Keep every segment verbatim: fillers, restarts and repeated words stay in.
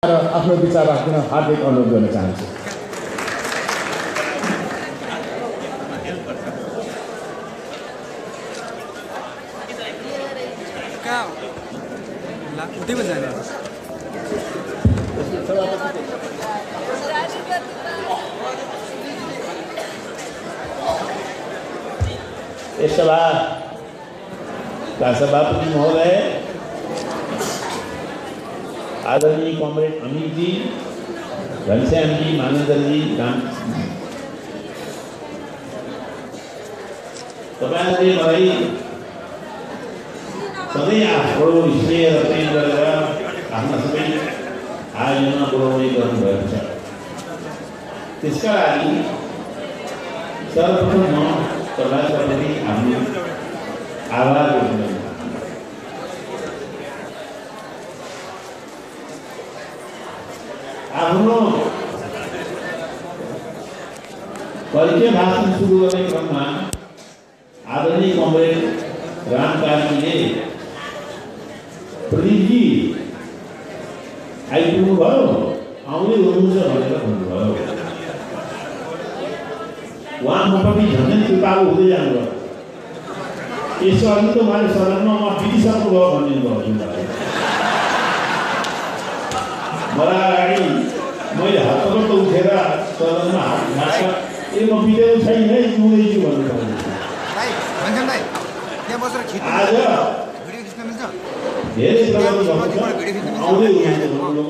र आफ्नो विचार राख्न हार्दिक अनुरोध गर्न चाहन्छु। इस सभा का सभापति महोदय आदरणीय कॉमरेड अमित जी, घनश्याम जी, मानंदर जी, राम तपाईहरुले मलाई सधैँ आफ्नो स्नेह र प्रेम गरेर आफ्ना सबै आयोजना पुर्याउने गर्नुभएको छ। त्यसका लागि सर्वप्रथम म तपाईँहरुप्रति आफ्नो आभार व्यक्त गर्छु। आफ्नो परिचय भाषण सुरु गर्ने क्रममा आदरणीय कमरेड रामकाजीले प्रदीपजी आइपुग्नु भयो, आउँदै हुनुहुन्छ भनेर भन्नुभयो। उहाँ मप्रति झन्डै कृपालु हुँदै जानुभयो। यसो अघि त उहाँले सदनमा म बितिसक्नु भयो भनिदिनु भयो। मलाई अगाडि मैले हतपत उठेर सदनमा हात राख्छ, ए म बितेको छैन है, जिउँदैछु भन्नुभयो। आज धेरै प्रगति भएको छ, आउँदै हुनुहुन्छ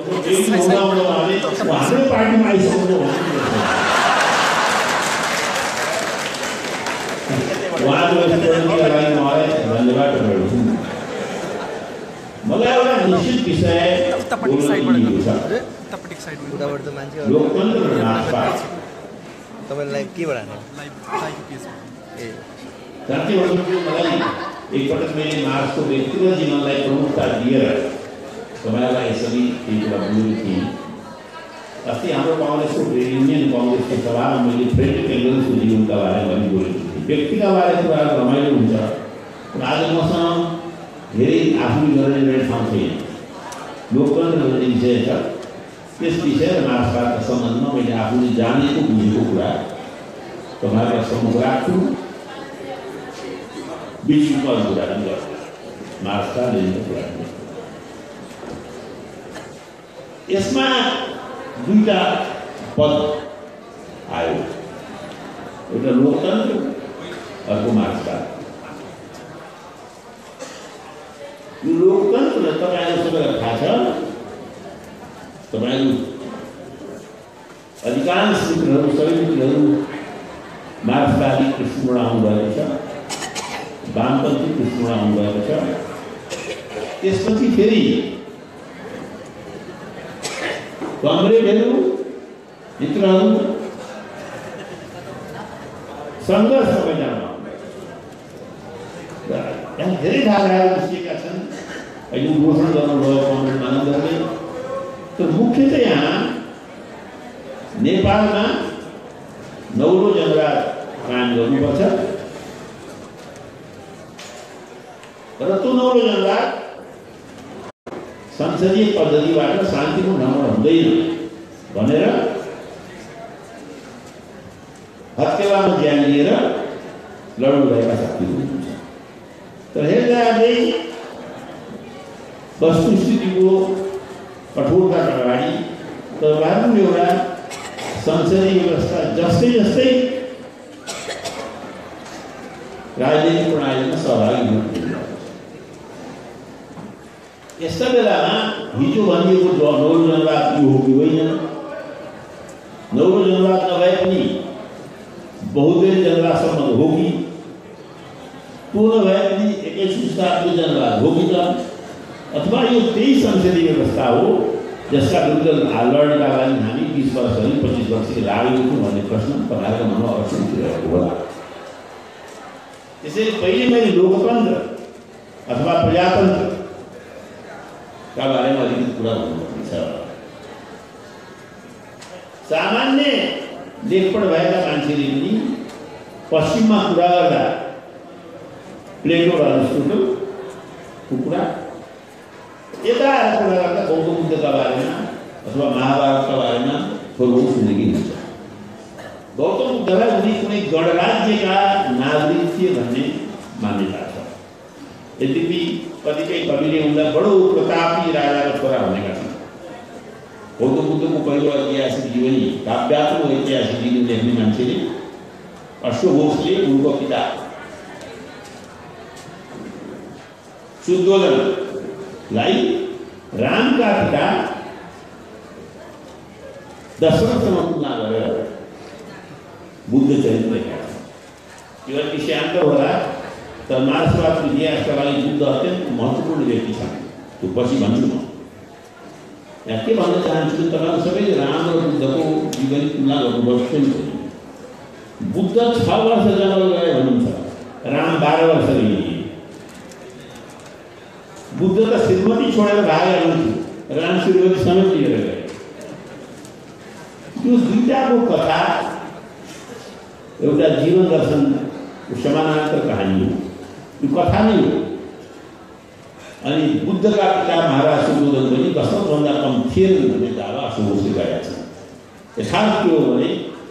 हाम्रो पार्टीमा आइसक्नु उहाँको प्रतिनिधिका लागि मलाई धन्यवाद गर्छु। मलाई एउटा निश्चित विषय लोकतन्त्र र राष्ट्रवाद तपाईलाई के भन्न ए साथीहरुको मलाई एकपटक मैले मार्क्सको व्यक्तिगत जीवनलाई प्रमुखता दिएर तपाईँलाई यसरी केही कुरा बोलेको थिएँ। अस्ति हाम्रो काङ्ग्रेसको युनियन काङ्ग्रेसको सभामा मैले फ्रेडरिक एङ्गल्सको जीवनका बारेमा पनि बोलेको थिएँ। व्यक्तिका बारेमा कुरा रमाइलो हुन्छ, आज मसँग धेरै आफूले गर्ने एउटा ठाउँ छैन। लोकतन्त्र भन्ने विषय छ, त्यस विषय र मार्क्सवादका सम्बन्धमा मैले आफूले जानेको बुझेको कुरा तपाईँहरूलाई सम्मुख राख्छु। बिचमा कुरा पनि गर्छु, मार्क्सका लेनिनको कुरा पनि। यसमा दुईटा पद आयो, एउटा लोकतन्त्र, अर्को मार्क्सवाद। यो लोकतन्त्र तपाईँहरू सबैलाई थाहा छ, तपाईँहरू अधिकांश मित्रहरू सबै मित्रहरू मार्क्सवादी पृष्ठभूमिबाट आउनुभएको छ, वामपन्थी पृष्ठभूमिबाट आउनुभएको छ। त्यसपछि फेरि कमरेडहरू मित्रहरू सङ्घर्ष मैदानमा यहाँ धेरै धाराहरू निस्केका छन्। अहिले उद्घोषण गर्नुभयो कमरेड मानन्दरले, तर मुख्य चाहिँ यहाँ नेपालमा नौलो जनराज कायम गर्नुपर्छ र त्यो नौलो जनराज संसदीय पद्धतिबाट शान्तिपूर्ण ढङ्गमा हुँदैन भनेर हत्केलामा ज्यान लिएर लड्नुभएका शक्तिहरू हुनुहुन्छ। तर हेर्दा हेर्दै वस्तुस्थितिको कठोरताका अगाडि तपाईँहरू एउटा संसदीय व्यवस्था जस्तै जस्तै राजनीतिक प्रणालीमा सहभागी हुनुहुन्छ। यस्ता बेलामा हिजो भनिएको नौलो जनवाद यो हो कि होइन, नौलो जनवाद नभए पनि बहुदलीय जनवादसम्म हो कि, त्यो नभए पनि एक्काइसौँ शताब्दीको जनवाद हो कि त, अथवा यो त्यही संसदीय व्यवस्था हो जसका विरुद्ध लड्नका लागि हामी बिस वर्षहरू पच्चिस वर्षदेखि लागेको छौँ भन्ने प्रश्न तपाईँहरूको मनमा अवश्य उठिरहेको होला। त्यसैले पहिले मैले लोकतन्त्र अथवा प्रजातन्त्रका बारेमा अलिकति कुरा गर्नुपर्ने छ। सामान्य लेखपढ भएका मान्छेले पनि पश्चिममा कुरा गर्दा प्लेटो र अरिस्टोटलको कुरा, यता आएर कुरा गर्दा बौद्ध बुद्धका बारेमा अथवा महाभारतका बारेमा थोरै सुनेकी हुन्छ। गौतम बुद्धलाई उनी कुनै गणराज्यका नागरिक थिए भन्ने मान्यता छ। यद्यपि कतिपय कविले उनलाई बडो प्रतापी राजाको छोरा भनेका छन्। गौतम बुद्धको पहिलो ऐतिहासिक जीवनी काव्यात्मक ऐतिहासिक जीवनी लेख्ने मान्छेले अश्वघोषले उनको पिता शुद्धोधनलाई रामका पिता दशरथसँग तुलना गरेर बुद्ध चरित्र लेखेका छन्। यो विषयान्तर होला तर मार्क्सवादको इतिहासका लागि बुद्ध अत्यन्त महत्त्वपूर्ण व्यक्ति छन्। त्यो पछि भन्छु म। यहाँ के भन्न चाहन्छु तपाईँहरू सबैले राम र बुद्धको जीवनी तुलना गर्नुपर्छ नि। बुद्ध छ वर्ष जङ्गल गए भन्नुहुन्छ, राम बाह्र वर्ष गए। बुद्ध त श्रीमती छोडेर भागेर हुन्थ्यो, राम श्रीमती समेत लिएर गए। त्यो दुईटाको कथा एउटा जीवन दर्शनको समानान्तर कहानी हो। यो कथा नै हो। अनि बुद्धका पिता महाराज शुद्धोधन पनि दशरथभन्दा कम थिएन भन्ने दावा अश्वघोषले गरेका छन्। यथार्थ के हो भने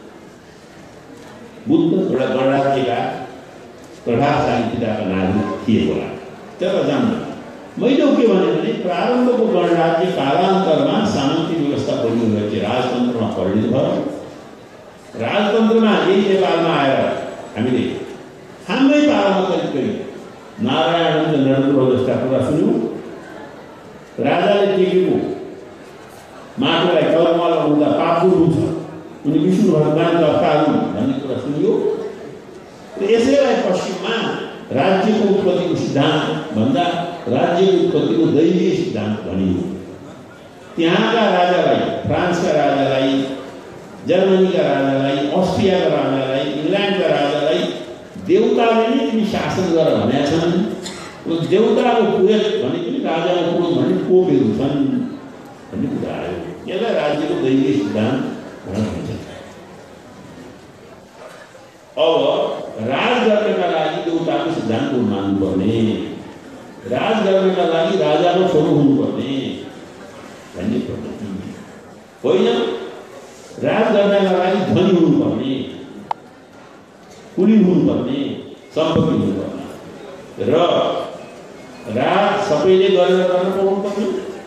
बुद्ध एउटा गणराज्यका प्रभावशाली पिताका नागरिक थिए होला। तर जान्दैन मैले के भने भने प्रारम्भको गणराज्य कालान्तरमा सामन्ती व्यवस्था बनिरहेको राजतन्त्रमा परिणत भयो। राजतन्त्रमा यही नेपालमा आएर हामीले हाम्रै पालामा करिब करिब नारायण नरेन्द्र जस्ता कुरा सुन्यौँ। राजाले टेकेको माटोलाई कर्ममा लगाउँदा पाप हुन्छ, उनी विष्णु भगवानको अवतार हुन् भन्ने कुरा सुनियो। र यसैलाई पश्चिममा राज्यको उत्पत्तिको सिद्धान्त भन्दा राज्यको उत्पत्तिको दैवीय सिद्धान्त भनियो। त्यहाँका राजालाई, फ्रान्सका राजालाई, जर्मनीका राजालाई, अस्ट्रियाका राजालाई, इङ्ल्यान्डका राजालाई देउताले नै तिमी शासन गर भनेका छन्। देउताको पुरोहित भने पनि राजाको पुरोहित भन्ने कोपहरू छन् भन्ने कुरा आयो। यसलाई राज्यको दैवीय सिद्धान्त भन्छ। अब राज गर्नका लागि देउताको सिद्धान्त मान्नुपर्ने, राज गर्नका लागि राजाको छोरो हुनुपर्ने भन्ने प्रवृत्ति होइन। राज गर्नका लागि धनी हुनुपर्ने, कुली हुनुपर्ने, सम्पत्ति हुनुपर्ने र राज सबैले गरेर गर्न पाउनुपर्ने,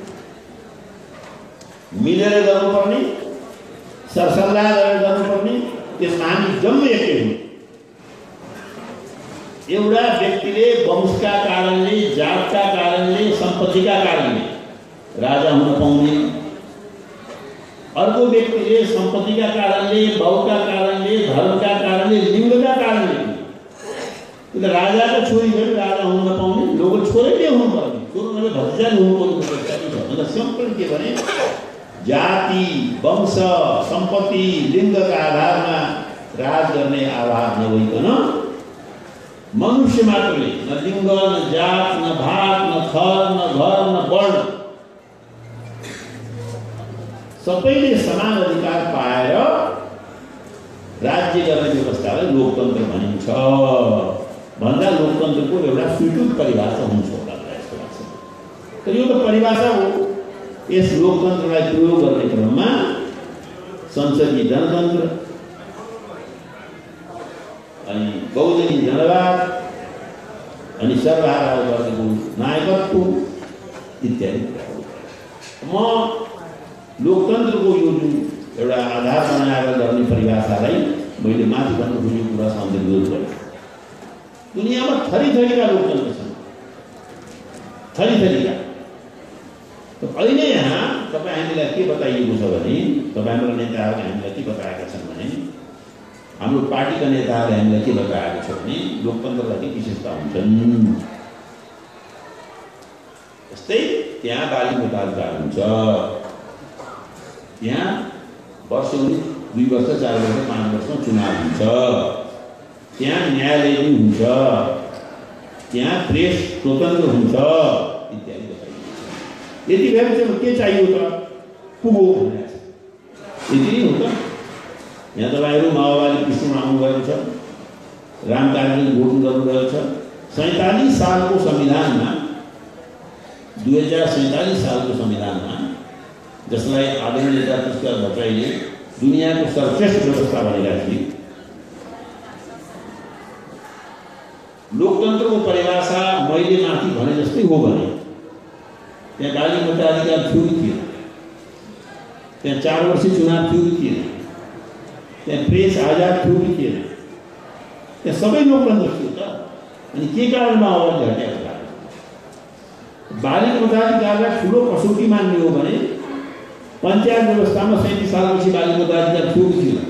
मिलेर गर्नुपर्ने, सरसल्लाह गरेर गर्नुपर्ने। त्यसमा हामी जम्मै एकै हुँ। एउटा व्यक्तिले वंशका कारणले, जातका कारणले, सम्पत्तिका कारणले राजा हुन पाउने, अर्को व्यक्तिले सम्पत्तिका कारणले, बाउका कारणले, धर्मका कारणले, लिङ्गका कारणले राजाको छोरी पनि राजा हुन नपाउने, लोक छोरै नै हुनुपर्ने, छोरो नभए भतिजा हुनुपर्ने। सिम्पल के भने जाति, वंश, सम्पत्ति, लिङ्गका आधारमा राज गर्ने आधार नभइकन मनुष्य मात्रले न लिङ्ग, न जात, न भात, न थर, न घर, न वर्ण सबैले समान अधिकार पाएर राज्य गर्ने व्यवस्थालाई लोकतन्त्र भनिन्छ। भन्दा लोकतन्त्रको एउटा स्वीकृत परिभाषा हुन्छ होला जस्तो लाग्छ। तर यो त परिभाषा हो। यस लोकतन्त्रलाई प्रयोग गर्ने क्रममा संसदीय जनतन्त्र अनि बहुदलीय जनवाद अनि सर्वहारा वर्गको नायकत्व इत्यादि कुराहरू। म लोकतन्त्रको यो जुन एउटा आधार बनाएर गर्ने परिभाषालाई मैले माथि भन्नु खोजेको कुरासँग विरोध गरेँ। दुनियाँमा थरी थरीका लोकतन्त्र छन्, थरी थरीका। अहिले यहाँ तपाईँ हामीलाई के बताइएको छ भने, तपाईँ हाम्रो नेताहरूले हामीलाई के बताएका छन् भने, हाम्रो पार्टीका नेताहरूले हामीलाई के बताएको छ भने लोकतन्त्रका के विशेषता हुन्छन्। जस्तै त्यहाँ बाली मताधिकार हुन्छ, त्यहाँ वर्षौनी दुई वर्ष, चार वर्ष, पाँच वर्षमा चुनाव हुन्छ, त्यहाँ न्यायालय पनि हुन्छ, त्यहाँ प्रेस स्वतन्त्र हुन्छ इत्यादि बताइएको छ। यति भएर चाहिँ के चाहियो त पुगो भनेको छ। यति नै हो त। यहाँ तपाईँहरू माओवादी पृष्ठमा आउनुभएको छ, राम कार्यले भोट गर्नुभएको छ। सैँतालिस सालको संविधानमा, दुई हजार सैँतालिस सालको संविधानमा जसलाई आदरणीय नेता पुरस्कार भट्टराईले दुनियाँको सर्वश्रेष्ठ व्यवस्था भनेका थिए। लोकतन्त्रको परिभाषा मैले माथि भने जस्तै हो भने त्यहाँ बाली मताधिकार थियो कि थिएन, त्यहाँ चार वर्ष चुनाव थियो कि थिएन, त्यहाँ प्रेस आजाद थियो कि थिएन, त्यहाँ सबै लोकतन्त्र थियो त। अनि के कारण माओवादी हटेको कारण? बाली मताधिकारलाई ठुलो कसौटी मान्ने हो भने पञ्चायत व्यवस्थामा सैँतिस सालपछि बाली मताधिकार थियो कि थिएन?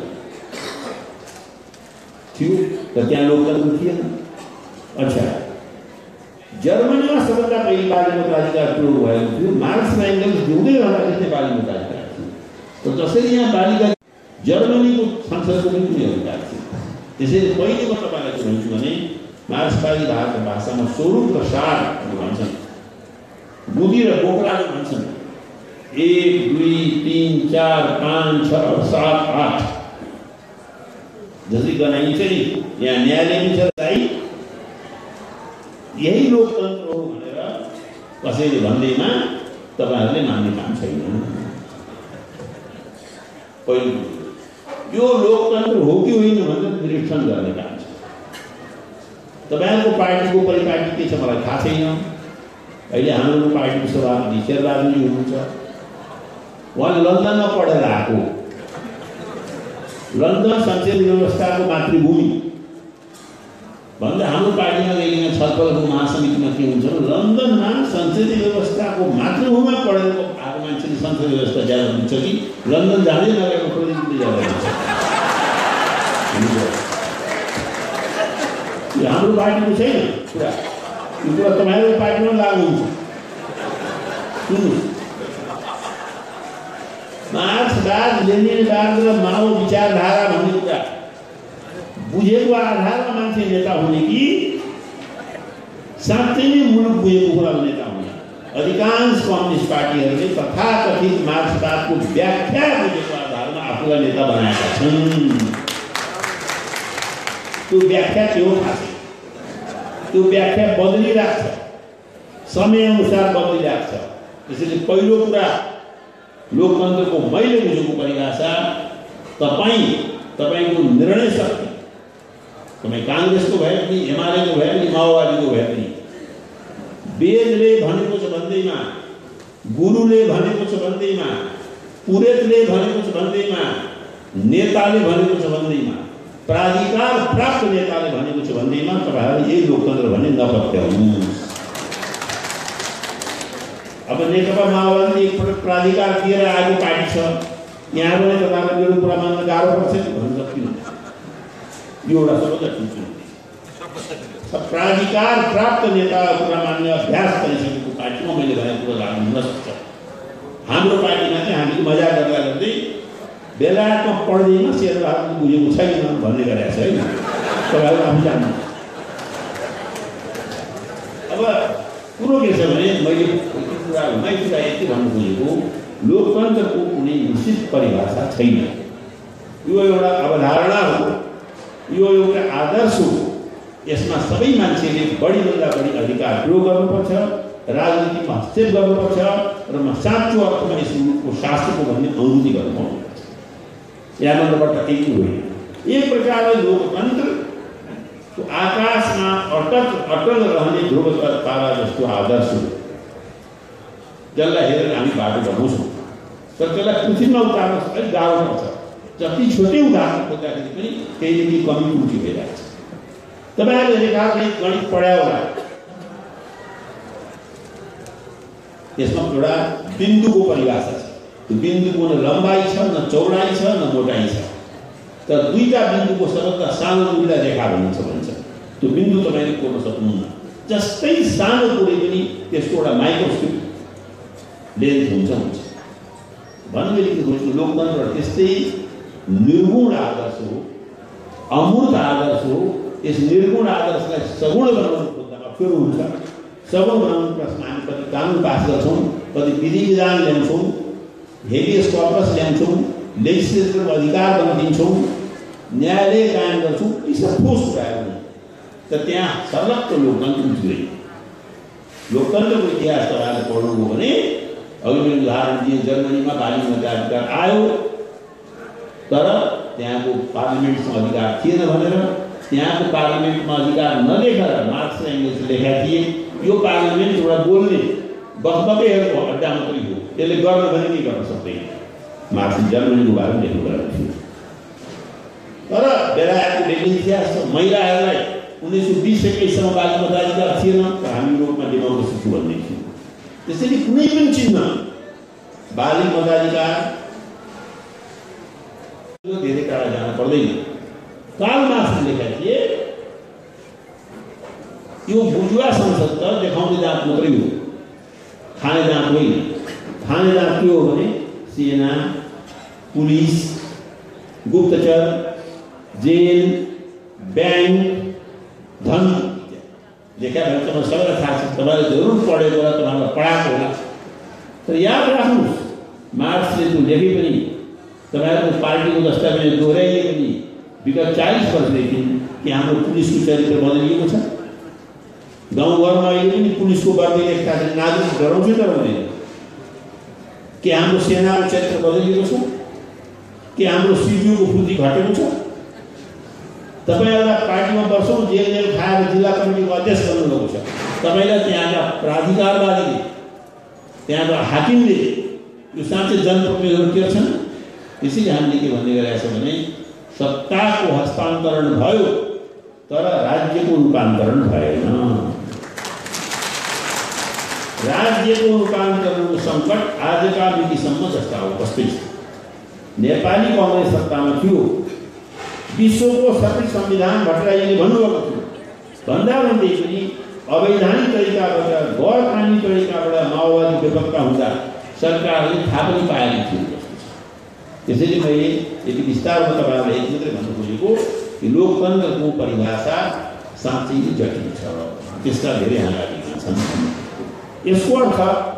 थियो, त त्यहाँ लोकतन्त्र थिएन। अच्छा, जर्मनीमा सबभन्दा पहिले बाली मताधिकार प्रयोग भएको थियो। मार्क्स र एङ्गल्स जिउँदै रहँदाखेरि चाहिँ बाली मताधिकार थियो। त जसरी यहाँ बालिका जर्मनीको संसदको पनि कुनै अधिकार थियो। त्यसैले पहिले म तपाईँलाई के भन्छु भने मार्क्सवादी भारतको भाषामा स्वरूप र सार भन्छन्, बुद्धि र बोक्राले भन्छन् एक दुई तिन चार पाँच छ सात आठ जसरी गनाइन्छ नि, यहाँ न्यायालय पनि छ दाइ, यही लोकतन्त्र हो भनेर कसैले भन्दैमा तपाईँहरूले मान्ने काम छैन। पहिलो यो लोकतन्त्र हो कि होइन भनेर निरीक्षण गर्ने काम छ। तपाईँहरूको पार्टीको परिपाटी के छ मलाई थाहा छैन। अहिले हाम्रो पार्टीको सभापति शेरबहादुरजी हुनुहुन्छ, उहाँले लन्डनमा पढेर आएको, लन्डन संसदीय व्यवस्थाको मातृभूमि भन्दा हाम्रो पार्टीमा गइने छलफलको महासमितिमा के हुन्छ, लन्डनमा संसदीय व्यवस्थाको मातृभूमिमा पढेर आएको मान्छेले संसदीय व्यवस्था ज्यादा हुन्छ कि लन्डन जाँदै नगएको प्रदेशले ज्यादा हुन्छ? यो हाम्रो पार्टीको छैन कुरा, यो कुरा तपाईँहरूको पार्टीमा लागु हुन्छ। सुन्नुहोस्, मार्क्सवाद लेनिनवाद र माओ विचारधारा भन्ने कुरा बुझेको आधारमा मान्छे नेता हुने कि साँच्चै नै मुलुक बुझेको कुरामा नेता हुने? अधिकांश कम्युनिस्ट पार्टीहरूले तथाकथित मार्क्सवादको व्याख्या बुझेको आधारमा आफूलाई नेता बनाएका छन्। त्यो व्याख्या के हो थाहा छैन। त्यो व्याख्या बदलिरहेको छ, समयअनुसार बदलिरहेको छ। त्यसैले पहिलो कुरा, लोकतन्त्रको मैले बुझेको परिभाषा तपाईँ तपाईँको निर्णय शक्ति, तपाईँ काङ्ग्रेसको भए पनि, एमालेको भए पनि, माओवादीको भए पनि, वेदले भनेको छ भन्दैमा, गुरुले भनेको छ भन्दैमा, पुरोहितले भनेको छ भन्दैमा, नेताले भनेको छ भन्दैमा, प्राधिकार प्राप्त नेताले भनेको छ भन्दैमा तपाईँहरूले यही लोकतन्त्र भन्ने नपत्याउनुहोस्। अब नेकपा माओवादीले एकपल्ट प्राधिकार दिएर आएको पार्टी छ, यहाँहरूले तपाईँलाई मेरो कुरा मान्न गाह्रो पर्छ कि भन्न सक्नुहुन्छ? यो एउटा सबभन्दा ठुलो प्राधिकार प्राप्त नेता कुरा मान्ने अभ्यास गरिसकेको पार्टीमा मैले भनेको कुरा लाग्नु हुन सक्छ। हाम्रो पार्टीमा चाहिँ हामीले मजाक गर्दा गर्दै बेलायतमा पढ्दैमा शेरबहादुरले बुझेको छैन भन्ने गरेको छ होइन, तपाईँहरू आफू जान्नु। अब कुरो के छ भने मैले कुरा हुँदै कुरा यति भन्नु खोजेको, लोकतन्त्रको कुनै निश्चित परिभाषा छैन। यो एउटा अवधारणा हो, यो एउटा आदर्श हो। यसमा सबै मान्छेले बढीभन्दा बढी अधिकार प्रयोग गर्नुपर्छ, राजनीतिमा हस्तक्षेप गर्नुपर्छ र म साँचो अर्थमा यस मुलुकको शासकको भन्ने अनुभूति गर्नुपर्छ। यहाँ नम्बरबाट एक होइन, एक प्रकारले लोकतन्त्रको आकाशमा अटल अटल रहने ध्रुव तारा जस्तो आदर्श हो, जसलाई हेरेर हामी बाटो बनाउँछौँ। तर त्यसलाई पृथ्वीमा उतार्न अलिक गाह्रो पर्छ। जति छोटै उदाहरण खोज्दाखेरि पनि केही न केही कमी त्रुटि भइरहेको छ। तपाईँहरूले लेखाले गणित पढायो होला, यसमा एउटा बिन्दुको परिभाषा छ। त्यो बिन्दुको न लम्बाइ छ, न चौडाइ छ, न मोटाइ छ। तर दुईटा बिन्दुको सबभन्दा सानो दुईटा रेखा भनिन्छ भन्छ। त्यो बिन्दु तपाईँले कोर्न सक्नुहुन्न। जस्तै सानो कुरै पनि त्यसको एउटा माइक्रोस्कोप लेन्थ हुन्छ हुन्छ भन्नु मैले के खोज्छु, लोकतन्त्र त्यस्तै निर्गुण आदर्श हो, अमूर्त आदर्श हो। यस निर्गुण आदर्शलाई सगुण बनाउनु खोज्दामा फेरि हुन्छ। सगुण बनाउनु प्रश्न हामी कति कानुन पास गर्छौँ, कति विधि विधान ल्याउँछौँ, हेबियस कर्पस ल्याउँछौँ, लेजिस्लेटिभ अधिकार बनाइदिन्छौँ, न्यायालय कायम गर्छौँ, यी सब ठोस कुराहरू हुन्। तर त्यहाँ सर्लक्क लोकतन्त्र उठ्दैन। लोकतन्त्रको इतिहास तपाईँहरूले पढ्नुभयो भने अघि मैले उदाहरण दिएँ, जर्मनीमा बालिग मताधिकार आयो, तर त्यहाँको पार्लिमेन्टसँग अधिकार थिएन भनेर त्यहाँको पार्लिमेन्टमा अधिकार नलेखेर मार्क्स र एङ्गल्सले लेखेका थिए यो पार्लिमेन्ट एउटा बोल्ने बकबकेहरूको अड्डा मात्रै हो, यसले गर्न भने के गर्न सक्दैन। मार्क्सले जर्मनीको बारेमा लेख्नु भएको थियो। तर बेलायतको बेग्लै इतिहास छ। महिलाहरूलाई उन्नाइस सौ बीस एक्काइससम्म बालिग मताधिकार थिएन, तर हामी युरोपमा डेमोक्रेसी छु भन्दै थियौँ। त्यसैले कुनै पनि चिजमा बालिग मताधिकार धेरै टाढा जान पर्दैन। कार्ल मार्क्सले लेखेका थिए यो बुर्जुवा संसद त देखाउने दाँत मात्रै हो, खाने दाँत होइन। खाने दाँत के हो भने सेना, पुलिस, गुप्तचर, जेल, ब्याङ्क, धन लेखा भएर तपाईँ सबैलाई थाहा छ। तपाईँले जरुर पढेको होला, तपाईँलाई पढाएको होला। तर याद राख्नुहोस्, मार्क्सले त्यो लेखे पनि तपाईँहरूको पार्टीको दस्तावेज दोहोऱ्याइए पनि विगत चालिस वर्षदेखि कि हाम्रो पुलिसको चरित्र बदलिएको छ। गाउँघरमा अहिले पनि पुलिसको वर्दी लेख्दा नागरिक डराउँछ डराउँदैन। के हाम्रो सेनाको चरित्र बदलिएको छ? के हाम्रो सिडिओको बुद्धि घटेको छ? तपाईँ एउटा पार्टीमा वर्षौँ जेल जेल खाएर जिल्ला कमिटीको अध्यक्ष बन्नुभएको छ। तपाईँलाई त्यहाँका प्राधिकारवादीले, त्यहाँका हाकिमले यो साँच्चै जनप्रतिनिधिहरू के छन्? त्यसैले हामीले के भन्ने गरेका छौँ भने सत्ताको हस्तान्तरण भयो तर राज्यको रूपान्तरण भएन। राज्यको रूपान्तरणको सङ्कट आजका मितिसम्म जस्ता उपस्थित छ। नेपाली काङ्ग्रेस सत्तामा थियो, विश्वको सबै संविधान भट्टराईले भन्नुभएको थियो। भन्दा भन्दै पनि अवैधानिक तरिकाबाट, गैर कानुनी तरिकाबाट माओवादी बेपत्ता हुँदा सरकारले थाहा पनि पाएकी थियो। त्यसैले मैले यति विस्तारमा तपाईँहरूलाई एक मात्रै भन्नु खोजेको कि लोकतन्त्रको परिभाषा साँच्चै जटिल छ, त्यसका धेरै आँगाडिका छन्। यसको अर्थ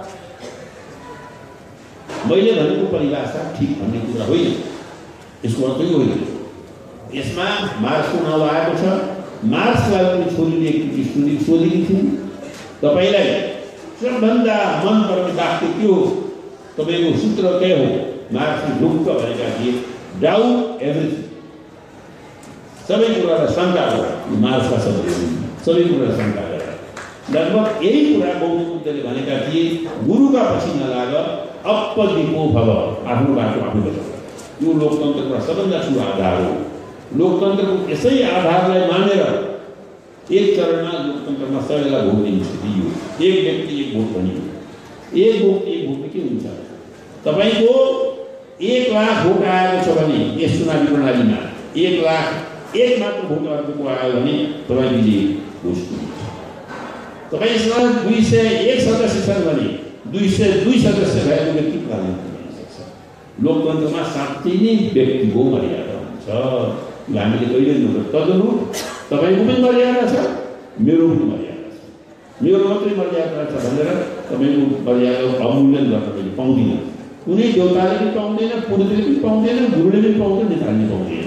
मैले भनेको परिभाषा ठिक भन्ने कुरा होइन, यसको अर्थ यो होइन। यसमा मार्क्सको नाउँ आएको छ। मार्क्सलाई पनि छोरीले एकचोटि सुनि सोधेकी थिइन्, तपाईँलाई सबभन्दा मनपर्ने वाक्य के हो, तपाईँको सूत्र के हो? मार्क्सले ढुक्क भनेका थिए डाउट एभ्रिथिङ, सबै कुरालाई शङ्का गर। मार्क्सका शब्दहरू सबै कुरालाई शङ्का गर। लगभग यही कुरा बौद्ध बुद्धले भनेका थिए, गुरुका पछि नलाग, अपदिपो भव, आफ्नो बाटो आफू बचाउ। यो लोकतन्त्रको सबभन्दा ठुलो आधार हो। लोकतन्त्रको यसै आधारलाई मानेर एक चरणमा लोकतन्त्रमा सबैलाई भोट दिनु दिइयो। एक व्यक्ति एक भोट भनियो। एक भोट एक भोट के हुन्छ? तपाईँको एक लाख भोट आएको छ भने यस चुनावी प्रणालीमा एक लाख एक मात्र भोट अर्को आयो भने तपाईँ विजयी घोषित हुन्छ। तपाईँसँग दुई सय एक सदस्य छन् भने दुई सय दुई सदस्य भएको व्यक्ति प्रधानमन्त्री बन्न सक्छ। लोकतन्त्रमा साँच्चै नै व्यक्तिको मर्यादा हुन्छ। यो हामीले कहिले नगर्नु। तदनुरूप तपाईँको पनि मर्यादा छ, मेरो पनि मर्यादा छ। मेरो मात्रै मर्यादा छ भनेर तपाईँको मर्यादा अवमूल्यन गर्न मैले पाउँदिनँ। कुनै देउताले पनि पाउँदैन, पुरोहितले पनि पाउँदैन, गुरुले पनि पाउँदैन, नेताले पाउँदैन।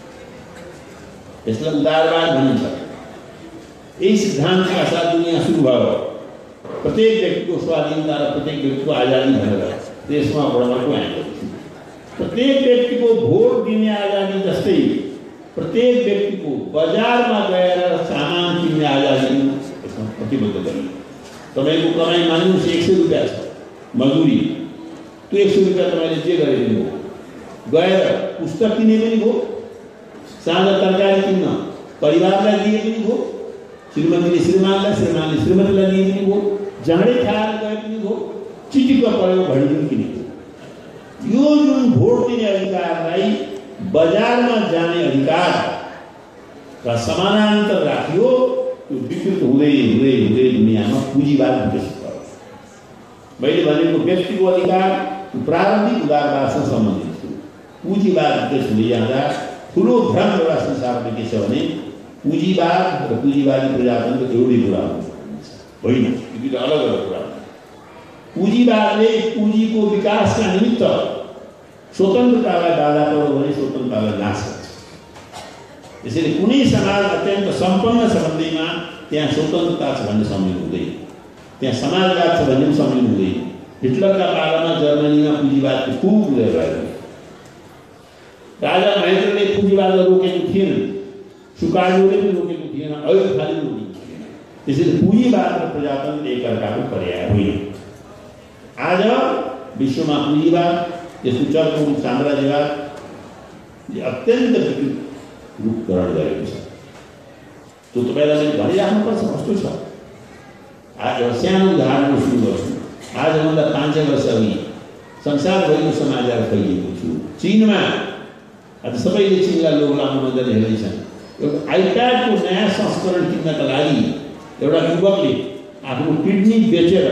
यसलाई उदारवाद भनिन्छ। यही सिद्धान्तका साथ दुनियाँ सुरु भयो। प्रत्येक व्यक्तिको स्वाधीनता र प्रत्येक व्यक्तिको आजादी भनेर देशमा बढाउनको आएको थियो। प्रत्येक व्यक्तिको भोट दिने आजादी जस्तै प्रत्येक व्यक्तिको बजारमा गएर सामान किन्ने आजादी यसमा प्रतिबद्ध गरियो। तपाईँको कमाइ मान्नुहोस् एक सय रुपियाँ छ मजदुरी, त्यो एक सय रुपियाँ तपाईँले जे गरिदिनु हो, गएर पुस्तक किने पनि भयो, साझा तरकारी किन्न परिवारलाई दिए पनि भयो, श्रीमतीले श्रीमानलाई, श्रीमानले श्रीमतीलाई दिए पनि भयो, जाँडै खाएर गए पनि भयो, चिटिक्क परेको घडी पनि किनेको। यो जुन भोट दिने अधिकारलाई बजारमा जाने अधिकार र समानान्तर राखियो, त्यो विकृत हुँदै हुँदै हुँदै दुनियाँमा पुँजीवाद विकसित भयो। मैले भनेको व्यक्तिको अधिकार प्रारम्भिक उदारवादसँग सम्बन्धित थियो। पुँजीवाद विकसित हुँदै जाँदा ठुलो भ्रम एउटा संसारमा के छ भने पुँजीवाद र पुँजीवादी प्रजातन्त्र एउटै कुरा होइन, यो अलग अलग कुरा। पुँजीवादले पुँजीको विकासका निमित्त स्वतन्त्रतालाई बाधा पर्यो भने स्वतन्त्रतालाई नाश गर्छ। त्यसैले कुनै समाज अत्यन्त सम्पन्न छ भन्दैमा त्यहाँ स्वतन्त्रता छ भन्ने सम्झिनु हुँदैन, त्यहाँ समाजवाद छ भन्ने पनि सम्झिनु हुँदैन। हिटलरका पालामा जर्मनीमा पुँजीवादको खुब उदय भयो। राजा महेन्द्रले पुँजीवाद रोकेको थिएन, सुकार्योले पनि रोकेको थिएन, अहिले खालि रोकेको थिएन। त्यसैले पुँजीवाद र प्रजातन्त्र एकअर्काको पर्याय होइन। आज विश्वमा पुँजीवाद, त्यसको चर्को साम्राज्यवादले अत्यन्त विकृत रूप ग्रहण गरेको छ। त्यो तपाईँलाई मैले भनिराख्नुपर्छ कस्तो छ। आज एउटा सानो उदाहरण सुरु गर्छु। आजभन्दा पाँच सय वर्ष अघि संसारभरिको समाचार फैलिएको थियो। चीनमा आज सबैले चीनलाई लोभ लाउनु मजाले हेर्दैछन्। एउटा आइप्याडको नयाँ संस्करण किन्नका लागि एउटा युवकले आफ्नो किडनी बेचेर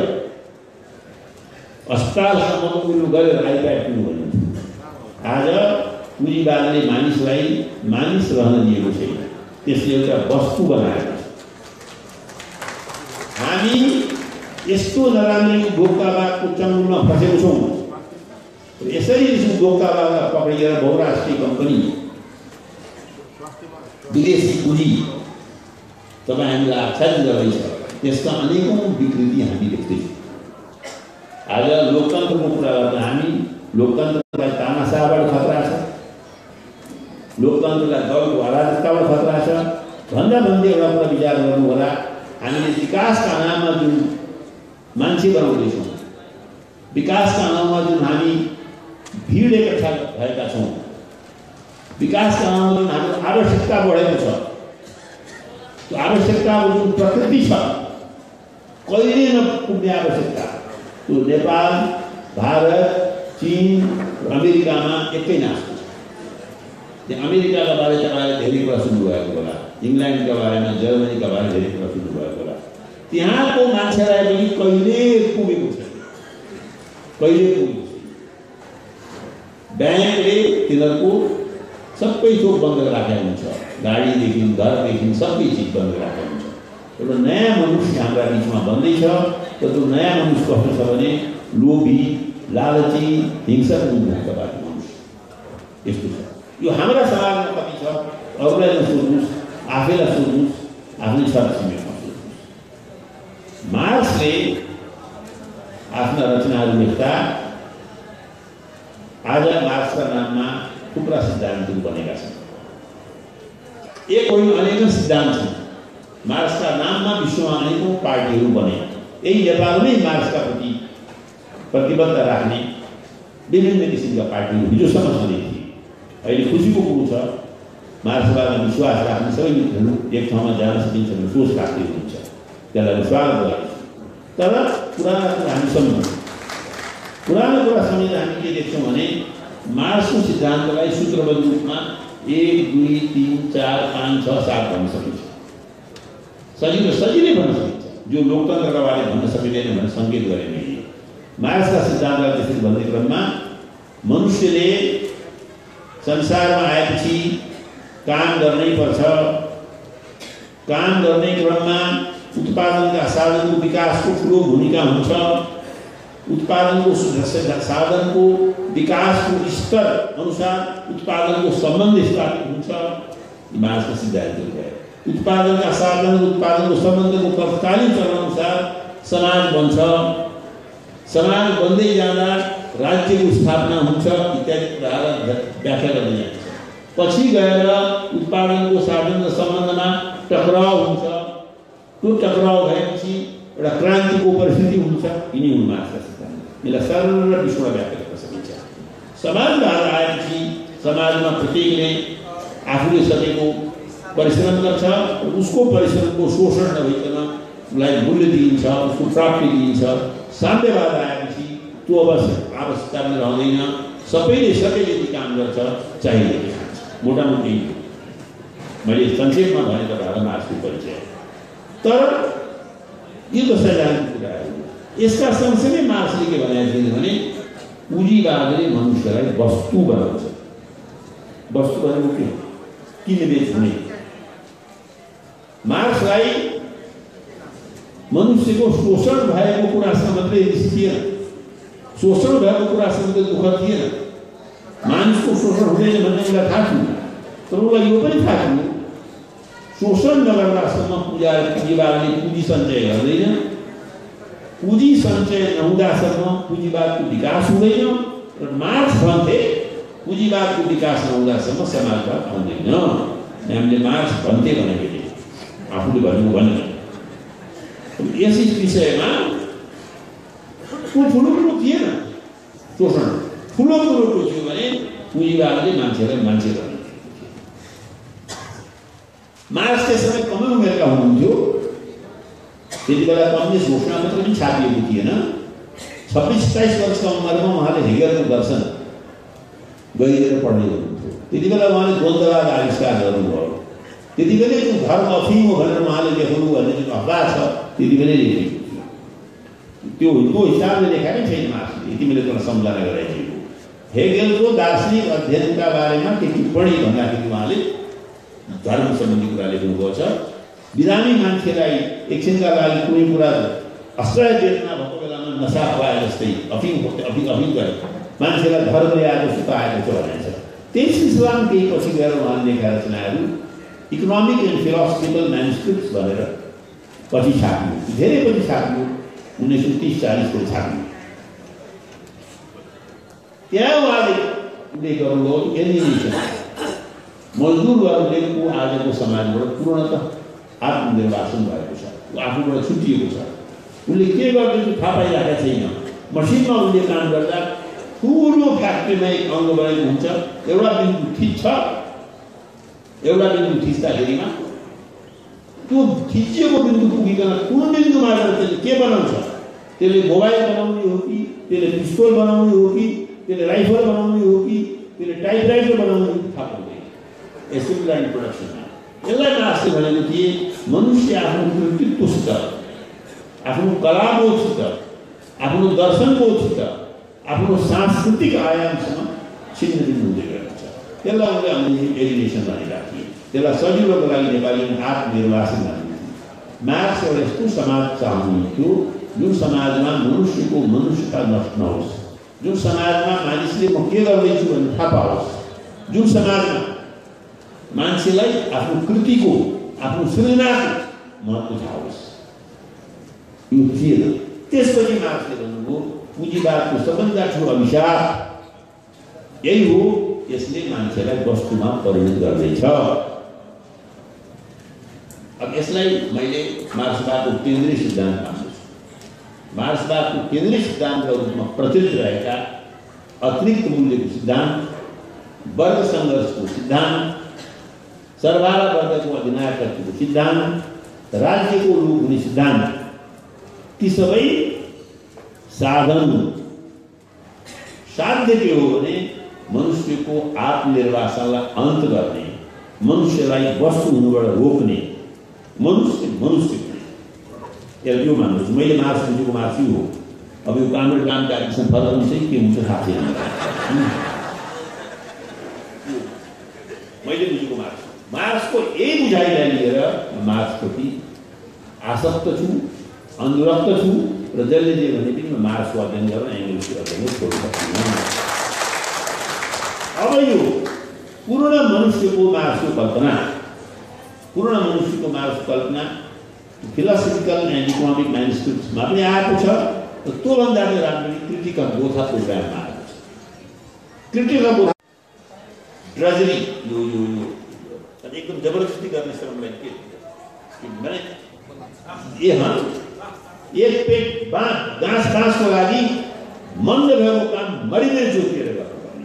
अस्पतालसम्म उयो गरेर आइप्याड किन्नु भन्नु। आज पुँजीवादले मानिसलाई मानिस रहन दिएको छैन, त्यसले एउटा वस्तु बनाएको छ। हामी यस्तो नराम्रो भोक्तावादको चङ्गुलमा फसेको छौँ। यसरी भोक्तावादलाई पक्रिएर बहुराष्ट्रिय कम्पनी, विदेशी पुँजी तपाईँ हामीलाई आच्छादित गर्दैछ, त्यसका अनेकौँ विकृति हामी देख्दैछौँ। आज लोकतन्त्रको कुरा गर्दा हामी लोकतन्त्रलाई तानाशाहबाट खतरा छ, लोकतन्त्रलाई दलको अराजकताबाट खतरा छ। भन्दा भन्दै एउटा कुरा विचार गर्नु होला, हामीले विकासका नाममा जुन मान्छे बनाउँदैछौँ, विकासका नाममा जुन हामी भिड एकट्ठा भएका छौँ, विकासका नाममा जुन हाम्रो आवश्यकता बढेको छ, त्यो आवश्यकताको जुन प्रकृति छ, कहिले नपुग्ने आवश्यकता, त्यो नेपाल, भारत, चीन र अमेरिकामा एकै नास्को छ। त्यहाँ अमेरिकाका बारे तपाईँले धेरै कुरा सुन्नुभएको होला, इङ्ल्यान्डका बारेमा, जर्मनीका बारे धेरै कुरा सुन्नुभएको होला। त्यहाँको मान्छेलाई पनि कहिले पुगेको छैन, कहिले पुगेको छैन। ब्याङ्कले तिनीहरूको सबै थोक बन्द राखेको हुन्छ, गाडीदेखि घरदेखि सबै चिज बन्द राखेको हुन्छ। एउटा नयाँ मनुष्य हाम्रा बिचमा बन्दैछ। तर त्यो नयाँ मनुष्य कस्तो छ भने लोभी, लालची, हिंसक भूमिकाबाट मनुष्य यस्तो छ। यो हाम्रा समाजमा कति छ, अरूलाई नसोध्नुहोस्, आफैलाई सोध्नुहोस्, आफ्नै छरछिमेकमा सोध्नुहोस्। मार्क्सले आफ्ना रचनाहरू लेख्दा आज मार्क्सका नाममा थुप्रा सिद्धान्तहरू बनेका छन्। एक होइन, अनेक सिद्धान्त छन्। मार्क्सका नाममा विश्वमा अनेकौँ पार्टीहरू बने। यही नेपालमै मार्क्सका प्रति प्रतिबद्ध राख्ने विभिन्न किसिमका पार्टीहरू हिजोसम्म छँदै थिए। अहिले खुसीको कुरो छ, मार्क्सवादमा विश्वास राख्ने सबै मित्रहरू एक ठाउँमा जान सकिन्छ भने सोच राख्दै हुनुहुन्छ, त्यसलाई स्वागत गर्छु। तर पुरानो कुरा हामी सम्झौँ। पुरानो कुरा सम्झेर हामी के देख्छौँ भने मार्क्सको सिद्धान्तलाई सूत्रबद्ध रूपमा एक दुई तिन चार पाँच छ सात भन्न सकिन्छ, सजिलो सजिलै भन्न सकिन्छ। जो लोकतन्त्रका बारे भन्न सकिँदैन भनेर सङ्केत गरे मैले। मार्क्सका सिद्धान्तलाई त्यसरी भन्ने क्रममा मनुष्यले संसारमा आएपछि काम गर्नै पर्छ। काम गर्ने क्रममा उत्पादनका साधनको विकासको ठुलो भूमिका हुन्छ। उत्पादनको साधनको विकासको स्तर अनुसार उत्पादनको सम्बन्ध स्थापित हुन्छ। मार्क्सका सिद्धान्तहरू गए। उत्पादनका साधन, उत्पादनको सम्बन्धको तत्कालीन चलनअनुसार समाज बन्छ। समाज बन्दै जाँदा राज्यको स्थापना हुन्छ इत्यादि कुराहरू व्याख्या गर्दै जान्छ। पछि गएर उत्पादनको साधन र सम्बन्धमा टकराव हुन्छ। त्यो टकराव भएपछि एउटा क्रान्तिको परिस्थिति हुन्छ। यिनी हुन् मार्क्सका सिद्धान्त। यसलाई सरल विश्वमा व्याख्या गर्न सकिन्छ। समाजवाद आएपछि समाजमा प्रत्येकले आफूले सकेको परिश्रम गर्छ, उसको परिश्रमको शोषण नभइकन उसलाई मूल्य दिइन्छ, उसको प्राप्ति दिइन्छ। साम्यवाद आएपछि त्यो अवश्य आवश्यकता रहँदैन, सबैले सबै यदि काम गर्छ चाहिने खान्छ। मोटामोटी मैले संक्षेपमा भने तपाईँहरूलाई मार्क्सको परिचय। तर यो त सैद्धान्तिक कुराहरू। यसका सँगसँगै मार्क्सले के भनेको थियो भने पुँजीवादले मनुष्यलाई वस्तु बनाउँछ। वस्तु भनेको के? किनबेच हुने। मार्क्सलाई मनुष्यको शोषण भएको कुरासँग मात्रै रिस थिएन, शोषण भएको कुरासँग मात्रै दुःख थिएन। मानिसको शोषण हुँदैन भन्ने उसलाई थाहा थियो, तर उसलाई यो पनि थाहा थियो शोषण नगर्दासम्म पुँजी पुँजीवादले पुँजी सञ्चय गर्दैन, पुँजी सञ्चय नहुँदासम्म पुँजीवादको विकास हुँदैन र मार्क्स भन्थे पुँजीवादको विकास नहुँदासम्म समाजवाद आउँदैन। हामीले मार्क्स भन्थे भनेको आफूले भनेको भनेन। यस विषयमा ठुलो कुरो थिएन शोषण, ठुलो कुरो के थियो भने पुँजीवादले मान्छेलाई मान्छे बनायो। मार्क्स त्यसमा कमै उमेरका हुनुहुन्थ्यो, त्यति बेला कम्युनिस्ट घोषणा मात्र पनि छापिएको थिएन। छब्बिस सत्ताइस वर्षका उमेरमा उहाँले हेगेलको दर्शन गहिरेर पढ्दै हुनुहुन्थ्यो। त्यति बेला उहाँले द्वन्द्ववाद आविष्कार गर्नुभयो। त्यति बेलै जुन धर्म अफिम हो भनेर उहाँले लेख्नु भन्ने जुन अफवाह छ त्यति बेलै लेखेको थियो। त्यो त्यो हिसाबले लेखाएकै छैन मार्क्सले, यति बेला त्यसलाई सम्झना गराइदिएको। हेगेलको दार्शनिक अध्ययनका बारेमा के टिप्पणी भन्दाखेरि उहाँले धर्म सम्बन्धी कुरा लेख्नुभएको छ। बिरामी मान्छेलाई एकछिनका लागि कुनै कुरा आश्रय चेतना भएको बेलामा नसा खुवाए जस्तै अफिम अफिम अफिम गरे मान्छेलाई धर्म ल्याएर सुख आएको छ भनेको छ। त्यही सिलसिलामा केही पछि गएर उहाँले लेखा रचनाहरू इकोनोमिक एन्ड फिलोसफिकल म्यानुस्क्रिप्ट्स भनेर पछि छापियो, धेरै पछि छापियो, उन्नाइस सौ तिस चालिसको छापियो। त्यहाँ उहाँले उल्लेख गर्नुभयो एलिनेसन, मजदुर वर्गको आजको समाजबाट पूर्णतः आत्मनिर्वासन भएको छ, आफूबाट छुटिएको छ। उसले के गर्दैछ थाहा पाइरहेका छैन। मसिनमा उसले काम गर्दा ठुलो फ्याक्ट्रीमा एक अङ्ग बनेको हुन्छ, एउटा बिन्दु थिच्छ, एउटा बिन्दु थिच्दाखेरिमा त्यो थिचिएको बिन्दु पुगिकन कुन बिन्दुमा त्यसले के बनाउँछ, त्यसले मोबाइल बनाउने हो कि, त्यसले पिस्तोल बनाउने हो कि, त्यसले राइफल बनाउने हो कि, त्यसले टाइपराइटर बनाउने हो कि थाहा पाउँदैन। एसेम्बली लाइन प्रोडक्सनमा यसलाई मार्क्सले भनेको थिए मनुष्य आफ्नो कृतित्वसित, आफ्नो कलाबोधसित, आफ्नो दर्शनबोधसित, आफ्नो सांस्कृतिक आयामसँग छिन्न भिन्न हुँदै गएको छ। त्यसलाई उनले हामीले एलिनेसन भनेका थिए। त्यसलाई सजिलोको लागि नेपालीमा आत्मनिर्वासन भन्ने थियो। मार्क्स एउटा यस्तो समाज चाहनुहुन्थ्यो जुन समाजमा मनुष्यको मनुष्यता नष्ट नहोस्, जुन समाजमा मानिसले म के गर्दैछु भन्ने थाहा पाओस्, जुन समाजमा मान्छेलाई आफ्नो कृतिको, आफ्नो सृजनाको महत्त्व थाहा होस्। यो थिएन। त्यसपछि मार्क्सले भन्नुभयो पुँजीवादको सबभन्दा ठुलो अभिशाप यही हो, यसले मान्छेलाई वस्तुमा परिणत गर्दैछ। अब यसलाई मैले मार्क्सवादको केन्द्रीय सिद्धान्त मान्छु। मार्क्सवादको केन्द्रीय सिद्धान्तका रूपमा प्रचलित रहेका अतिरिक्त मूल्यको सिद्धान्त, वर्ग सङ्घर्षको सिद्धान्त, सर्वहारा वर्गको अधिनायकत्वको सिद्धान्त, राज्यको लोप हुने सिद्धान्त, ती सबै साधन साध्य के हो भने मनुष्यको आत्मनिर्वासनलाई अन्त गर्ने, मनुष्यलाई वस्तु हुनुबाट रोक्ने, मनुष्य मनुष्य यसलाई यो मान्छु। मैले मार्क्स बुझेको मार्क्स हो। अब यो कामरेड रामकाजीसँग फरक हुन्छ के हुन्छ थाहा छैन। मैले बुझेको मार्क्स मार्क्सको यही बुझाइलाई लिएर मार्क्सप्रति आसक्त छु, अनुरक्त छु र जसले जे भने पनि म मार्क्सको अध्ययन गरेर एङ्ग्लिसको अध्ययन छोड्न सक्दिनँ। अब यो पूर्ण मनुष्यको मार्क्सको कल्पना, पूर्ण मनुष्यको मार्क्सको कल्पना फिलोसफिकल एन्ड इकोनोमिक म्यानुस्क्रिप्ट्समा पनि आएको छ र त्योभन्दा पनि राम्ररी क्रिटिकल बोथा प्रोग्राममा आएको छ। क्रिटिकल बोथा ड्रजरी यो यो यो एकदम जबरजस्ती गर्ने श्रमलाई के भने ए हाँ एक पेट बाँस घाँस बाँसको लागि मन्द भएको काम मरिने जोतिएर गर्नुपर्ने,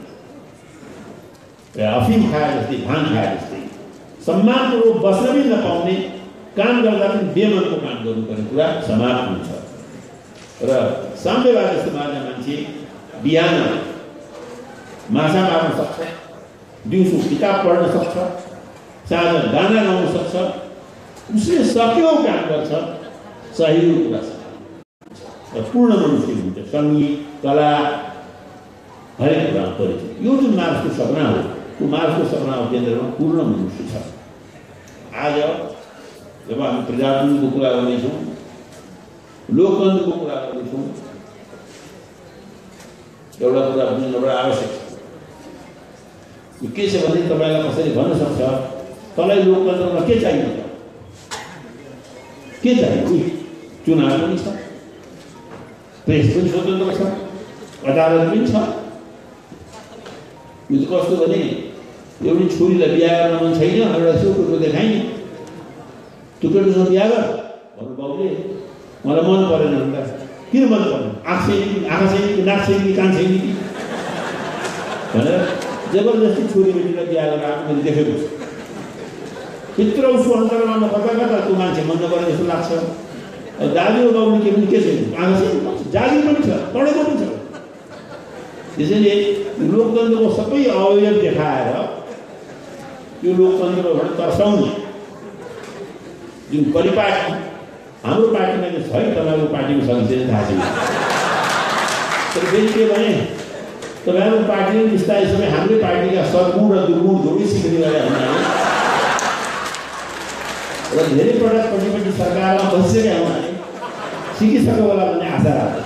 अफिम खाए जस्तै, भाङ खाए जस्तै, सम्मानपूर्वक बस्न पनि नपाउने, काम गर्दा पनि बेमनको काम गर्नुपर्ने कुरा समाज हुन्छ। र साम्यवाद समाजमा मान्छे बिहान माछा मार्न सक्छ, दिउँसो किताब पढ्न सक्छ, साँझ गाना गाउन सक्छ, उसले सक्यो काम गर्छ, सही कुरा छ। र पूर्ण मनुष्य हुन्छ, सङ्गीत, कला हरेक कुरामा परिचय। यो जुन मार्क्सको सपना हो, त्यो मार्क्सको सपनाको केन्द्रमा पूर्ण मनुष्य छ। आज जब हामी प्रजातन्त्रको कुरा गर्दैछौँ, लोकतन्त्रको कुरा गर्दैछौँ, एउटा कुरा बुझ्नु बडा आवश्यक छ। यो के छ भने तपाईँलाई कसैले भन्न सक्छ तँलाई लोकतन्त्रमा के चाहिन्छ, के चाहियो? चुनाव पनि छ, प्रेस पनि स्वतन्त्र छ, अदालत पनि छ। यो त कस्तो भने एउटी छोरीलाई बिहा गर्न मन छैन, एउटा यसो टुक्रो देखाइने, त्यो केटोसँग बिहा गर भन्नु बाउले, मलाई मन परेन भन्दा किन मन परेन, आँखा छैन कि आँखा छैन कि नाक छैन कि कान छैन कि भनेर जबरजस्ती छोरी बेटीलाई बिहा गरेर आएको मैले देखेको छु। त्यत्रो उसको अन्तर्मनमा कता कता त्यो मान्छे मन नपरेन जस्तो लाग्छ। दाजु बाउले के पनि के छैन, आँखा छैन, जागिर पनि छ, पढेको पनि छ। त्यसैले लोकतन्त्रको सबै अवयव देखाएर यो लोकतन्त्रबाट तर्साउने जुन परिपाटी हाम्रो पार्टीमा चाहिँ छैन, तपाईँको पार्टीको सदस्य थाहा छैन। तर फेरि के भने तपाईँहरूको पार्टीले बिस्तारै सबै हाम्रै पार्टीका सद्गुण र दुर्गुण धोरै सिक्ने गरे हुनाले र धेरै पटक प्रतिपट्टि सरकारमा बसिसकेका हुनाले सिकिसक्यो होला भन्ने आशा राख्छ।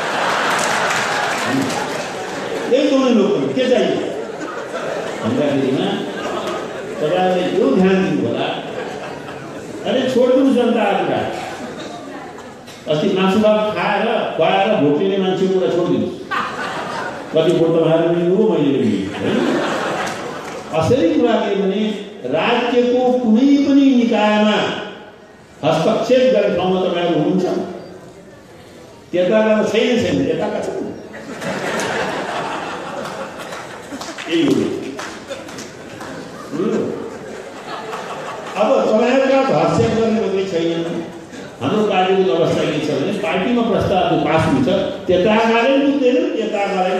यही गाउने लोकतन्त्र के चाहियो भन्दाखेरिमा तपाईँहरूले यो ध्यान दिनु होला। अरे छोडिदिनु जनताको कुरा, अस्ति मासु भात खाएर खुवाएर भोट लिने मान्छेको कुरा छोडिदिनुहोस्। कति भोट तपाईँहरू लिनु हो, मैले लिनु होइन। असली कुरा के भने राज्यको कुनै पनि निकायमा हस्तक्षेप गर्ने ठाउँमा तपाईँहरू हुनुहुन्छ, त्यताका छैन छैन यताका छन्। यही हो। अब तपाईँहरूका हस्तक्षेप गर्ने मात्रै छैन। हाम्रो पार्टीको अवस्था के छ भने पार्टीमा प्रस्ताव जो पास हुन्छ त्यताकाले बुझ्दैन, यताकाले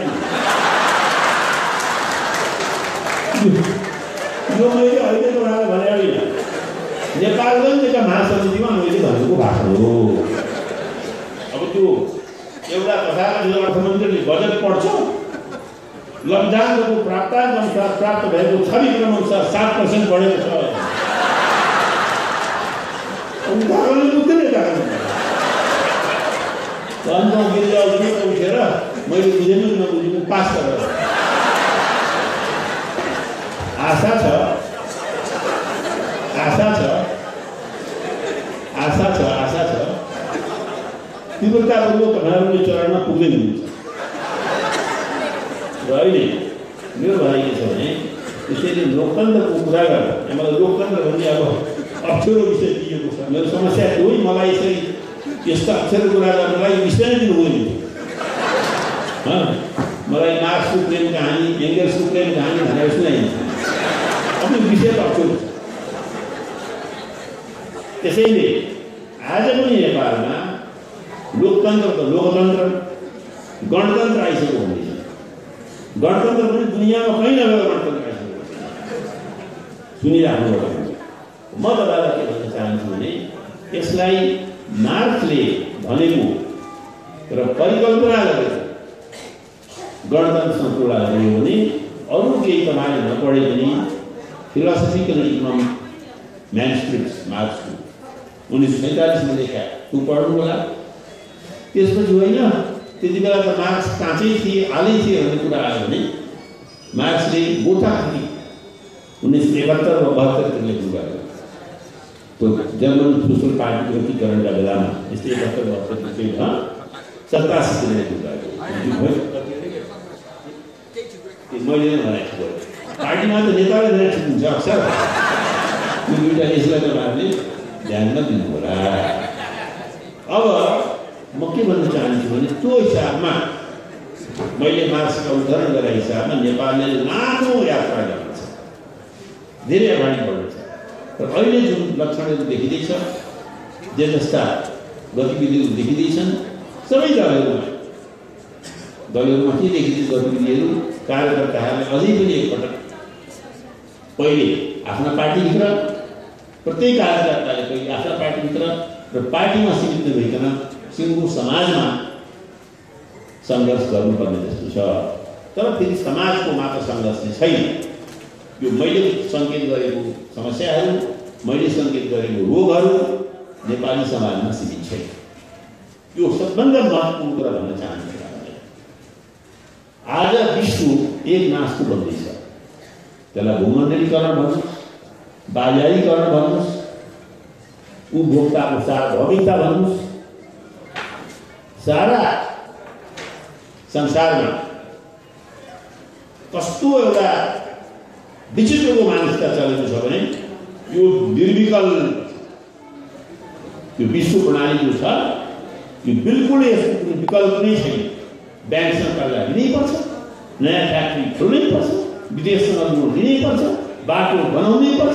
यो मैले अहिलेको बेला भने होइन, नेपालगञ्जका महासमितिमा मैले भनेको भाषण हो। अब त्यो एउटा तथाकथित अर्थमन्त्रीले बजेट पढ्छ, लकडाउनको प्राप्ताङ्क अनुसार प्राप्त भएको छवि क्रम अनुसार सात पर्सेन्ट बढेको छ। उदाहरणले बुझ्दैन उदाहरण अन्त गिरिजा उठेर मैले बुझेन नबुझेको पास गरेर आशा छ आशा छ आशा छ आशा छ तीव्रतापूर्वक तपाईँहरूले चरणमा पुग्दै हुनुहुन्छ। र अहिले मेरो भनाइ के छ भने त्यसैले लोकतन्त्रको कुरा गर्दा मलाई लोकतन्त्र भन्ने अब अप्ठ्यारो विषय दिएको छ। मेरो समस्या त्यो है, मलाई यसरी यस्तो अप्ठ्यारो कुरा गर्नलाई विषय नै दिनु हुँदैन। मलाई मार्क्सको प्रेम कहानी, एङ्गल्सको प्रेम कहानी भनेर सुनाइन्छ। अब यो विषय त अप्ठ्यारो छ। त्यसैले आज पनि नेपालमा लोकतन्त्र त लोकतन्त्र, गणतन्त्र आइसक्यो हुँदैछ। गणतन्त्र पनि दुनियाँमा कहीँ नभएको गणतन्त्र आइसक्यो सुनिराख्नु पर्छ। म तपाईँलाई के भन्न चाहन्छु भने यसलाई मार्क्सले भनेको र परिकल्पना गरेको गणतन्त्रसँग तुलना गर्यो भने अरू केही तपाईँले नपढे पनि फिलोसफिकल इकोनोमिक म्यानुस्क्रिप्ट्स मार्क्सको उन्नाइस सय सैँतालिसमा लेखा त्यो पढ्नु होला। त्यसपछि होइन त्यति बेला त मार्क्स काँचै थिए, हालै थिए भन्ने कुरा आयो भने मार्क्सले गोठाखोरी उन्नाइस सय एकहत्तर वा बहत्तरतिर लेख्नु भएको त्यो जर्मन सोसल पार्टीको एकीकरणका बेलामा यस्तै एकहत्तर बहत्तरतिर सतासीतिर लेख्नु भएको। मैले नै भनेको छु पार्टीमा त नेताले नै ठिक हुन्छ अक्सर। यो दुइटा यसलाई तपाईँहरूले ध्यानमा दिनु होला। अब म के भन्न चाहन्छु भने त्यो हिसाबमा मैले मार्क्सका उदाहरण गरे हिसाबमा नेपालले लामो यात्रा गर्नु छ, धेरै अगाडि बढ्नु छ। र अहिले जुन लक्षणहरू देखिँदैछ, जे जस्ता गतिविधिहरू देखिँदैछन् सबै दलहरूमा दलहरूमा के देखिँदैछ गतिविधिहरू, कार्यकर्ताहरूले अझै पनि एकपटक पहिले आफ्ना पार्टीभित्र प्रत्येक कार्यकर्ताले पहिले आफ्ना पार्टीभित्र र पार्टीमा सीमित नभइकन सिङ्गो समाजमा सङ्घर्ष गर्नुपर्ने जस्तो छ। तर फेरि समाजको मात्र सङ्घर्ष छैन। यो मैले सङ्केत गरेको समस्याहरू, मैले सङ्केत गरेको रोगहरू नेपाली समाजमा सीमित छैन। यो सबभन्दा महत्त्वपूर्ण कुरा भन्न चाहन्छु। आज विश्व एक नासको बन्दैछ। त्यसलाई भूमण्डलीकरण भन्नुहोस्, बाजारीकरण भन्नुहोस्, उपभोक्ताको सार्वभौमिकता भन्नुहोस्, सारा संसारमा कस्तो एउटा विचित्रको मानसिकता चलेको छ भने यो निर्विकल यो विश्व प्रणाली जो छ यो बिल्कुलै यसको कुनै विकल्प नै छैन। ब्याङ्कसँग कर्जा लिनै पर्छ, नयाँ फ्याक्ट्री खोल्नै पर्छ, विदेशसँग लोन लिनै पर्छ, बाटो बनाउनै पर्छ,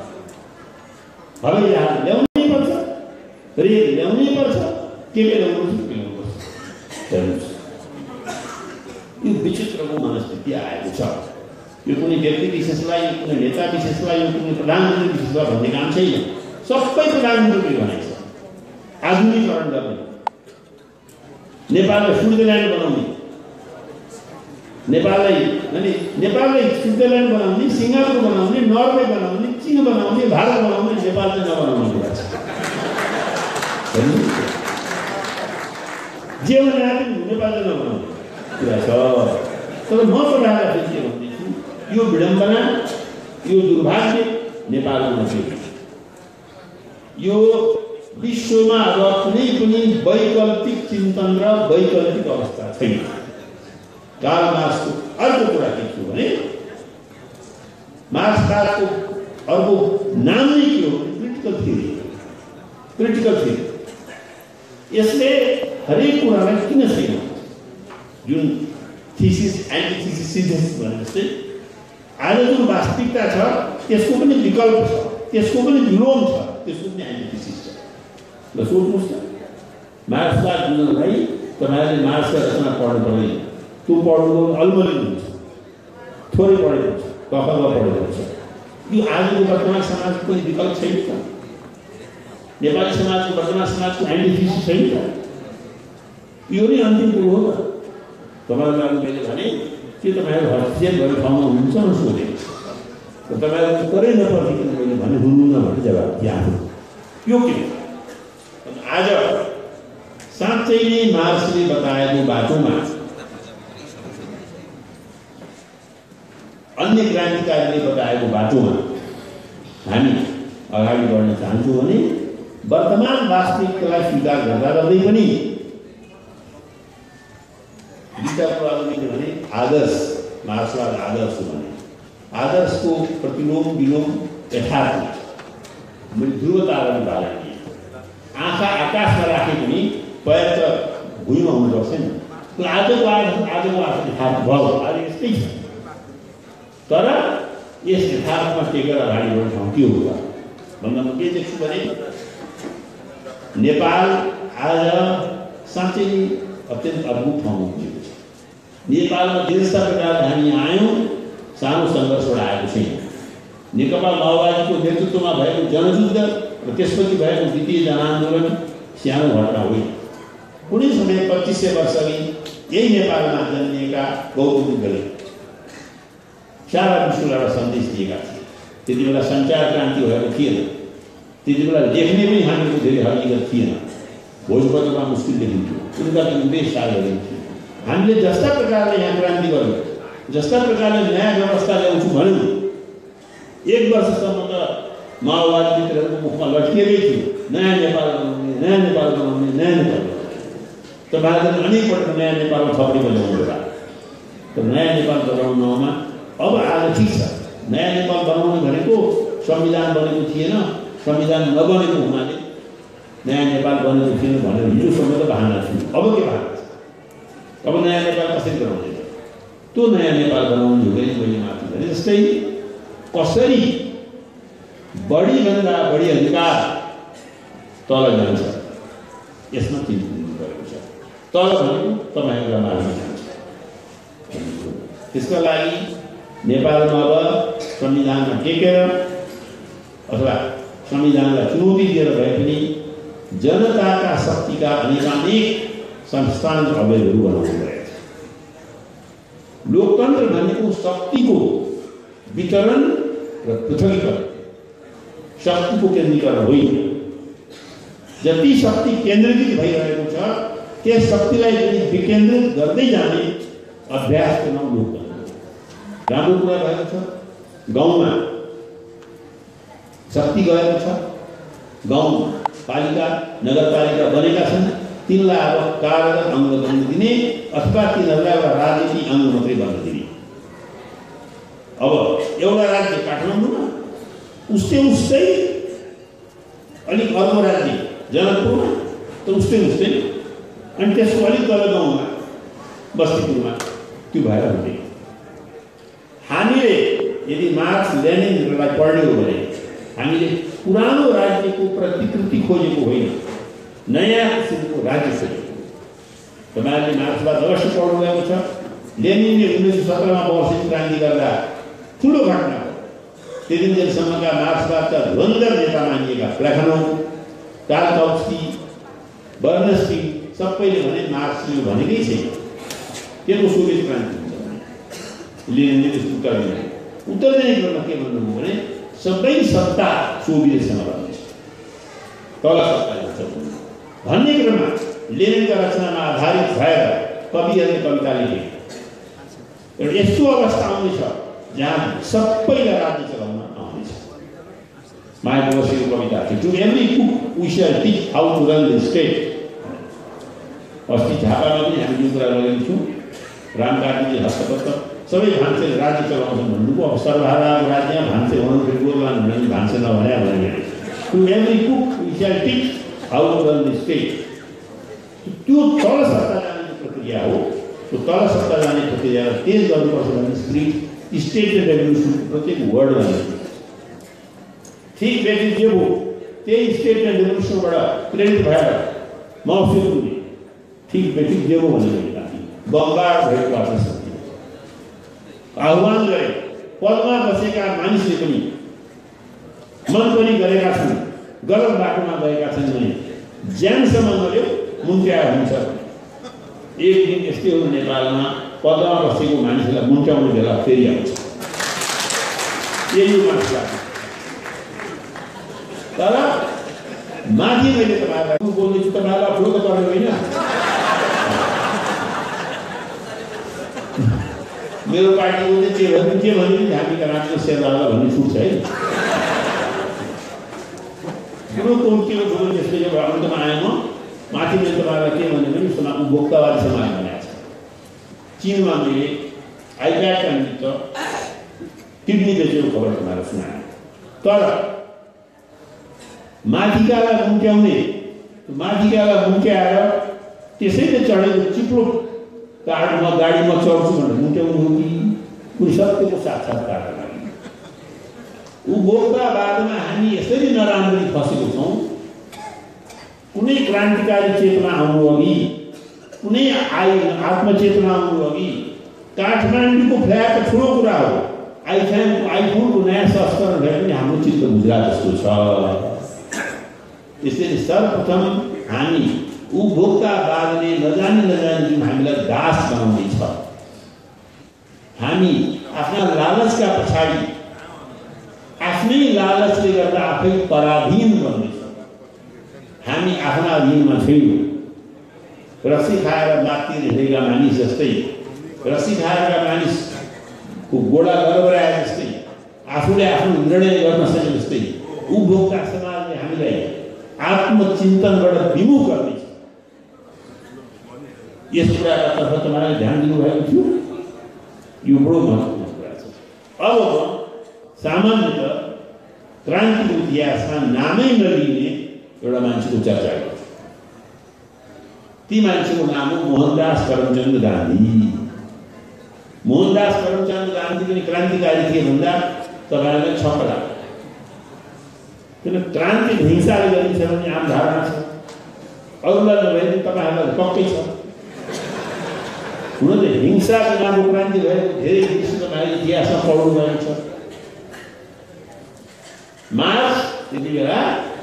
हवाई जहाज ल्याउनै पर्छ, रेल ल्याउनै पर्छ, के के ल्याउनुपर्छ के ल्याउनुपर्छ हेर्नुहोस्। यो विचित्रको मनस्थिति आएको छ। यो कुनै व्यक्ति विशेषलाई, यो कुनै नेता विशेषलाई, यो कुनै प्रधानमन्त्री विशेषलाई भन्ने काम छैन। सबै प्रधानमन्त्रीले भनेको छ आधुनिकीकरण गर्ने, नेपाललाई स्विजरल्यान्ड बनाउने, नेपाललाई अनि नेपाललाई स्विजरल्यान्ड बनाउने, सिङ्गापुर बनाउने, नर्वे बनाउने, चीन बनाउने, भारत बनाउने, नेपाल चाहिँ नबनाउने कुरा छ। जे भने नेपाललाई नबनाउने कुरा छ। तर म तपाईँलाई के भन्दैछु, यो विडम्बना, यो दुर्भाग्य नेपालमा छैन। यो विश्वमा अब कुनै पनि वैकल्पिक चिन्तन र वैकल्पिक अवस्था छैन। कार्ल मार्क्सको अर्को कुरा के थियो भने मार्क्सवादको अर्को नाम नै के हो? Critical theory. क्रिटिकल थियोरी यसले हरेक कुरालाई किन छैन, जुन थिसिस एन्टिथिसिस सिन्थेसिस भने जस्तै आज जुन वास्तविकता छ त्यसको पनि विकल्प छ, त्यसको पनि विलोम छ, त्यसको पनि एन्टिथिसिस छ। ल सोच्नुहोस् त, मार्क्सवाद बुझ्नलाई तपाईँले मार्क्सको रचना पढ्नु पर्दैन। त्यो पढ्नु अल्मलिन हुन्छ, थोरै पढेको हुन्छ, कपालमा पढेको हुन्छ। यो आजको वर्तमान समाजको पनि विकल्प छैन त। नेपाली समाजको वर्तमान समाजको एन्टिथिसिस छैन त। यो नै अन्तिम कुरो हो त। तपाईँहरूलाई मैले भने के तपाईँहरू हस्पिटल भएको ठाउँमा हुनुहुन्छ न सोधेँ र तपाईँहरू करै नपर्ने मैले भने हुनुहुन्न भने जवाब दिएको। यो के आज साँच्चै नै मार्क्सले बताएको बाटोमा अन्य क्रान्तिकारीले बताएको बाटोमा हामी अगाडि बढ्न चाहन्छौँ भने वर्तमान वास्तविकतालाई स्वीकार गर्दा गर्दै पनि दुईटा कुराहरू भने आदर्श, मार्क्सवाद आदर्श भने आदर्शको प्रतिलोम विलोम यथार्थ मैले ध्रुव ताराको उदाहरण दिएँ। आँखा आकाशमा राखे पनि पैर त भुइँमा हुनुपर्छ नि। त्यो आजको आज आजको आज यथार्थ भयो, आज यस्तै छ। तर यस यथार्थमा टेकेर अगाडि बढ्ने ठाउँ के हो भन्दा म के देख्छु भने नेपाल आज साँच्चै अत्यन्त अद्भुत ठाउँमा पुगेको छ। नेपालमा जस्ता प्रकारले हामी आयौँ सानो सङ्घर्षबाट आएको छैन। नेकपा माओवादीको नेतृत्वमा भएको जनयुद्ध र त्यसपछि भएको द्वितीय जनआन्दोलन सानो घटना होइन। कुनै समय पच्चिस सय वर्ष अघि यही नेपालमा जन्मिएका गौतम बुद्धले सारा विश्वलाई एउटा सन्देश दिएका थिए। त्यति बेला सञ्चार क्रान्ति भएको थिएन, त्यति बेला लेख्ने पनि हामीको धेरै हकिकत थिएन, भोजपत्रमा मुस्किल देखिन्थ्यो, उनका उद्देश्य सार्वजनिक थियो। हामीले जस्ता प्रकारले यहाँ क्रान्ति गर्यौँ, जस्ता प्रकारले नयाँ व्यवस्था ल्याउँछु भन्यौँ, एक वर्षसम्म त माओवादी मित्रहरूको मुखमा लट्किएकै थियो नयाँ नेपाल बनाउने, नयाँ नेपाल बनाउने, नयाँ नेपाल बनाउने। तपाईँहरूले अनेकपल्ट नयाँ नेपालमा थप्ने बनाउनु होला। तर नयाँ नेपाल बनाउनमा अब आज ठिक छ, नयाँ नेपाल बनाउने भनेको संविधान बनेको थिएन, संविधान नबनेको हुनाले नयाँ नेपाल बनेको थिएन भनेर हिजोसम्म त बहाना थियो। अब के बहाना छ? अब नयाँ नेपाल कसरी बनाउने? त्यो नयाँ नेपाल बनाउनु हुँदैन। मैले माथि भने जस्तै कसरी बढीभन्दा बढी अधिकार तल जान्छ यसमा चिन्ता गरेको छ। तल भनेको तपाईँहरूलाई मार्न जान्छ। त्यसका लागि नेपालमा अब संविधानमा टेकेर अथवा संविधानलाई चुनौती दिएर भए पनि जनताका शक्तिका अनेकानेक संस्थान अवैधहरू बनाउनु परेको छ। लोकतन्त्र भनेको शक्तिको वितरण र पृथकीकरण, शक्तिको केन्द्रीकरण होइन। जति शक्ति केन्द्रीकृत भइरहेको छ त्यस शक्तिलाई पनि विकेन्द्रित गर्दै जाने अभ्यासको नाम लोकतन्त्र। राम्रो कुरा भएको छ। गाउँमा शक्ति गएको छ, गाउँ पालिका नगरपालिका बनेका छन्, तिनलाई अब कार्यरत अङ्ग बन्न दिने अथवा तिनीहरूलाई एउटा राजनीतिक अङ्ग मात्रै बन्न दिने। अब एउटा राज्य काठमाडौँमा उस्तै उस्तै अलिक अर्को राज्य जनकपुरमा त उस्तै उस्तै अनि त्यसको अलिक तल गाउँमा बस्तीपुरमा त्यो भएर हुँदैन। हामीले यदि मार्क्स लेनिनलाई पढ्ने हो भने हामीले पुरानो राज्यको प्रतिकृति खोजेको होइन, नयाँ किसिमको राज्य खोजेको। तपाईँहरूले मार्क्सवाद अवश्य पढ्नुभएको छ। लेनिनले उन्नाइस सय सत्रमा वर्षेनी क्रान्ति गर्दा ठुलो घटना हो। त्यति बेलसम्मका मार्क्सवादका ध्वन्द नेता मानिएका प्लेखनोभ, टार्कोव्स्की, बर्नस्की सबैले भने मार्क्सले भनेकै छैन के को सोभियत क्रान्ति हुन्छ भने। लेनिनले त्यस्तो उत्तर दिने उत्तर दिने क्रममा के भन्नुभयो भने सबै सत्ता सोभियतसँग रहन्छ, तल सत्ता हुन्छ भन्ने क्रममा लेनिनका रचनामा आधारित भएर कविहरूले कविता लेखे। एउटा यस्तो अवस्था आउनेछ जहाँ सबैलाई राज्य चलाउन आउनेछ। माइकल बसेको कविता थियो, to every cook we shall teach how to run the state. अस्ति झापामा पनि हामी यो कुरा गरेको छौँ। रामकाजीले हस्तपत्र सबै भान्से राज्य चलाउँछन् भन्नुको अब सर्वहाराको राज्यमा भान्से हुनु फेरि गोरलान भने भान्से नभने भने to every cook we shall teach how to run the state. त्यो तल सत्ता जाने प्रक्रिया हो। त्यो तल सत्ता जाने प्रक्रियालाई तेज गर्नुपर्छ भने स्ट्रिट स्टेट रेभोल्युसन प्रत्येक वर्डमा ठिक व्यक्ति जे हो त्यही स्टेट रेभोल्युसनबाट प्रेरित भएर मौसम हुने ठिक व्यक्ति जे हो भनेर बमबार भएको बाँच्न सक्दिन। आह्वान गरे पदमा बसेका मानिसले पनि मन पनि गरेका छन्, गलत बाटोमा गएका छन् भने ज्यानसम्म नल्यो मुन्ट्याएर हुन्छ। एक दिन यस्तै हो नेपालमा पदमा बसेको मानिसलाई मुन्ट्याउने बेला फेरि आउँछ। यही मानिसलाई तर माथि मैले तपाईँलाई बोल्दैछु, तपाईँलाई ठुलो त पर्ने होइन। मेरो पार्टीको चाहिँ के भन्नु के भन्यो भने हामीका राज्यको सेवालाई भन्ने छुट छ है। ठुलो कोर्टीको ठुलो त्यसले जब अन्तमा आएँ म माथि मैले तपाईँलाई के भन्यो भने उसमा उपभोक्तावादी समाज भनेको छ। चीनमा मैले आइप्याडका निमित्त किडनी बेचेको खबर तपाईँलाई सुनाएँ। तर माथिकालाई मुन्ट्याउने माथिकालाई मुन्ट्याएर त्यसैले चढेको चिप्लो गाडीमा गाडीमा चढ्छु भनेर मुन्ट्याउनु हो कि कुनै सत्यको साक्षात्कार लागि। उपभोक्तावादमा हामी यसरी नराम्ररी फसेको छौँ। कुनै क्रान्तिकारी चेतना आउनु अघि, कुनै आइ आत्मचेतना आउनु अघि काठमाडौँको फ्ल्याट ठुलो कुरा हो। आइफोन आइफोनको नयाँ संस्करण भए पनि हाम्रो चित्त बुझ्ला जस्तो छ। त्यसैले सर्वप्रथम हामी उपभोक्तावादले नजानी नजानी जुन हामीलाई दास बनाउँदैछ, हामी आफ्ना लालचका पछाडि आफ्नै लालचले गर्दा आफै पराधीन बन्दैछ। हामी आफ्ना अधीनमा छैनौँ। रसी खाएर माथि हिँडेका मानिस जस्तै, रसी खाएका मानिसको गोडा गरबराए जस्तै, आफूले आफ्नो निर्णय गर्न सके जस्तै उपभोक्ता समाजले हामीलाई आत्मचिन्तनबाट विमुख गर्दैछ। यस कुराका तर्फ तपाईँले ध्यान दिनुभएको थियो। यो बडो महत्त्वपूर्ण कुरा छ। अब सामान्यतः क्रान्तिको इतिहासमा नामै नलिने एउटा मान्छेको चर्चा गर्छ। ती मान्छेको नाम हो मोहनदास करमचन्द गान्धी। मोहनदास करमचन्द गान्धी पनि क्रान्तिकारी थिए भन्दा तपाईँलाई छक्क लाग्छ। किन क्रान्ति हिंसाले गरिन्छ भन्ने आम धारणा छ। अरूलाई नभए पनि तपाईँहरूलाई पक्कै छ। हुन त हिंसा बिनाको क्रान्ति भएको धेरै दृश्य तपाईँले इतिहासमा पढ्नु भएको छ। मार्क्स त्यति बेला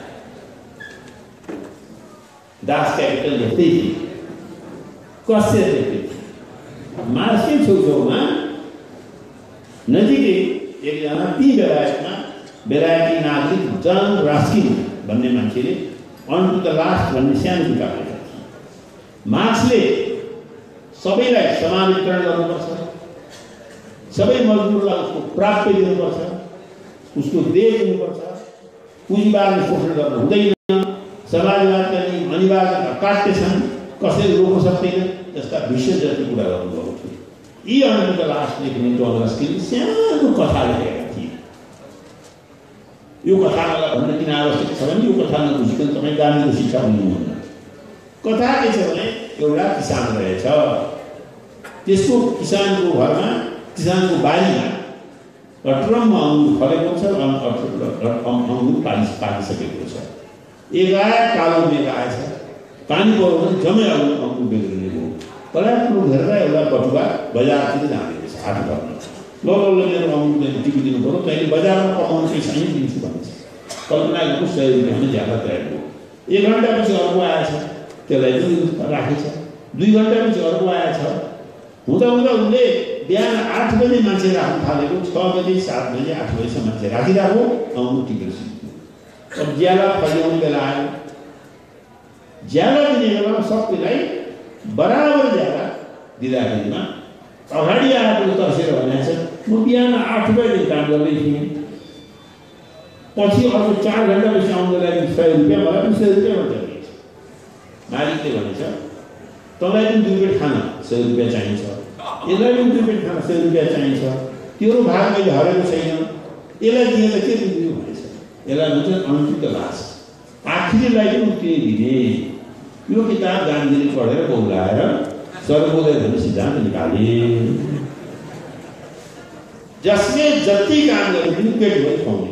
दास क्यापिटल लेख्दै थिए, कस्य लेख्दै थिए। मार्क्सकै छेउछेउमा नजिकै एकजना ती बेलायतमा बेलायती नागरिक जन रास्किन भन्ने मान्छेले अन टु द लास्ट भन्ने सानो किताब लेखेका थिए। मार्क्सले सबैलाई समान वितरण गर्नुपर्छ, सबै मजदुरलाई उसको प्राप्य दिनुपर्छ, उसको देश दिनुपर्छ, पुँजीवादले शोषण गर्न हुँदैन, समाजवादका नियम अनिवार्य अकाट्य छन्, कसैले रोक्न सक्दैन, जस्ता विशेष जति कुरा गर्नुभएको थियो। यी अनन्त लास्टदेखि नै टोलस्कीले सानो कथा लेखेका थिए। यो कथा मलाई भन्न किन आवश्यक छ भने यो कथा नबुझिकन तपाईँ गान्धीको शिक्षा हुनुहुन्न। कथा के छ भने एउटा किसान रहेछ, त्यसको किसानको घरमा किसानको बारीमा अटरममा अङ्गुर फलेको छ, अङ्गुर पाकि पाकिसकेको छ। एकाएक कालो मेघ आएछ, पानी पऱ्यो भने जम्मै अङ्गुर बिग्रिने भयो। पलाटको हेरेर एउटा बटुवा बजारतिर जाँदै रहेछ हाट गर्न। ल ल मेरो अङ्गुर टिपिदिनु पऱ्यो, तैँले बजारमा कमाउनु पैसा नै दिन्छु भनेछ। कल्पना गर्नु सय रुपियाँमा ज्यादा तयार भयो। एक घन्टापछि अर्को आएछ, त्यसलाई पनि राखेछ। दुई घन्टापछि अर्को आएछ। हुँदा हुँदा उसले बिहान आठ बजे मान्छे राख्नु थालेको, छ बजे सात बजे आठ बजीसम्म मान्छे राखिरहेको, अङ्गुर टिपेर सिक्यो। अब ज्याला फैलाउने बेला आयो। ज्याला दिने बेलामा सबैलाई बराबर ज्याला दिँदाखेरिमा अगाडि आएको तर्सेर भनेको छ, म बिहान आठ बजे काम गर्दै थिएँ, पछि अर्को चार घन्टापछि आउनको लागि सय रुपियाँ, मलाई पनि सय रुपियाँ मात्रै दिएछ। मालिकले भनेछ, तँलाई पनि दुई प्लेट खाना सय रुपियाँ चाहिन्छ, यसलाई पनि दुई प्लेट खाना सय रुपियाँ चाहिन्छ, तेरो भाग मैले हरेको छैन, यसलाई दिए त के दिनु भनेछ। यसलाई भन्छ अनन्त लास। आखिरीलाई पनि के दिने। यो किताब गान्धीले पढेर बौलाएर सर्वोदय भन्ने सिद्धान्त निकाले, जसले जति काम गरे पनि पेट भरि खुवाउने।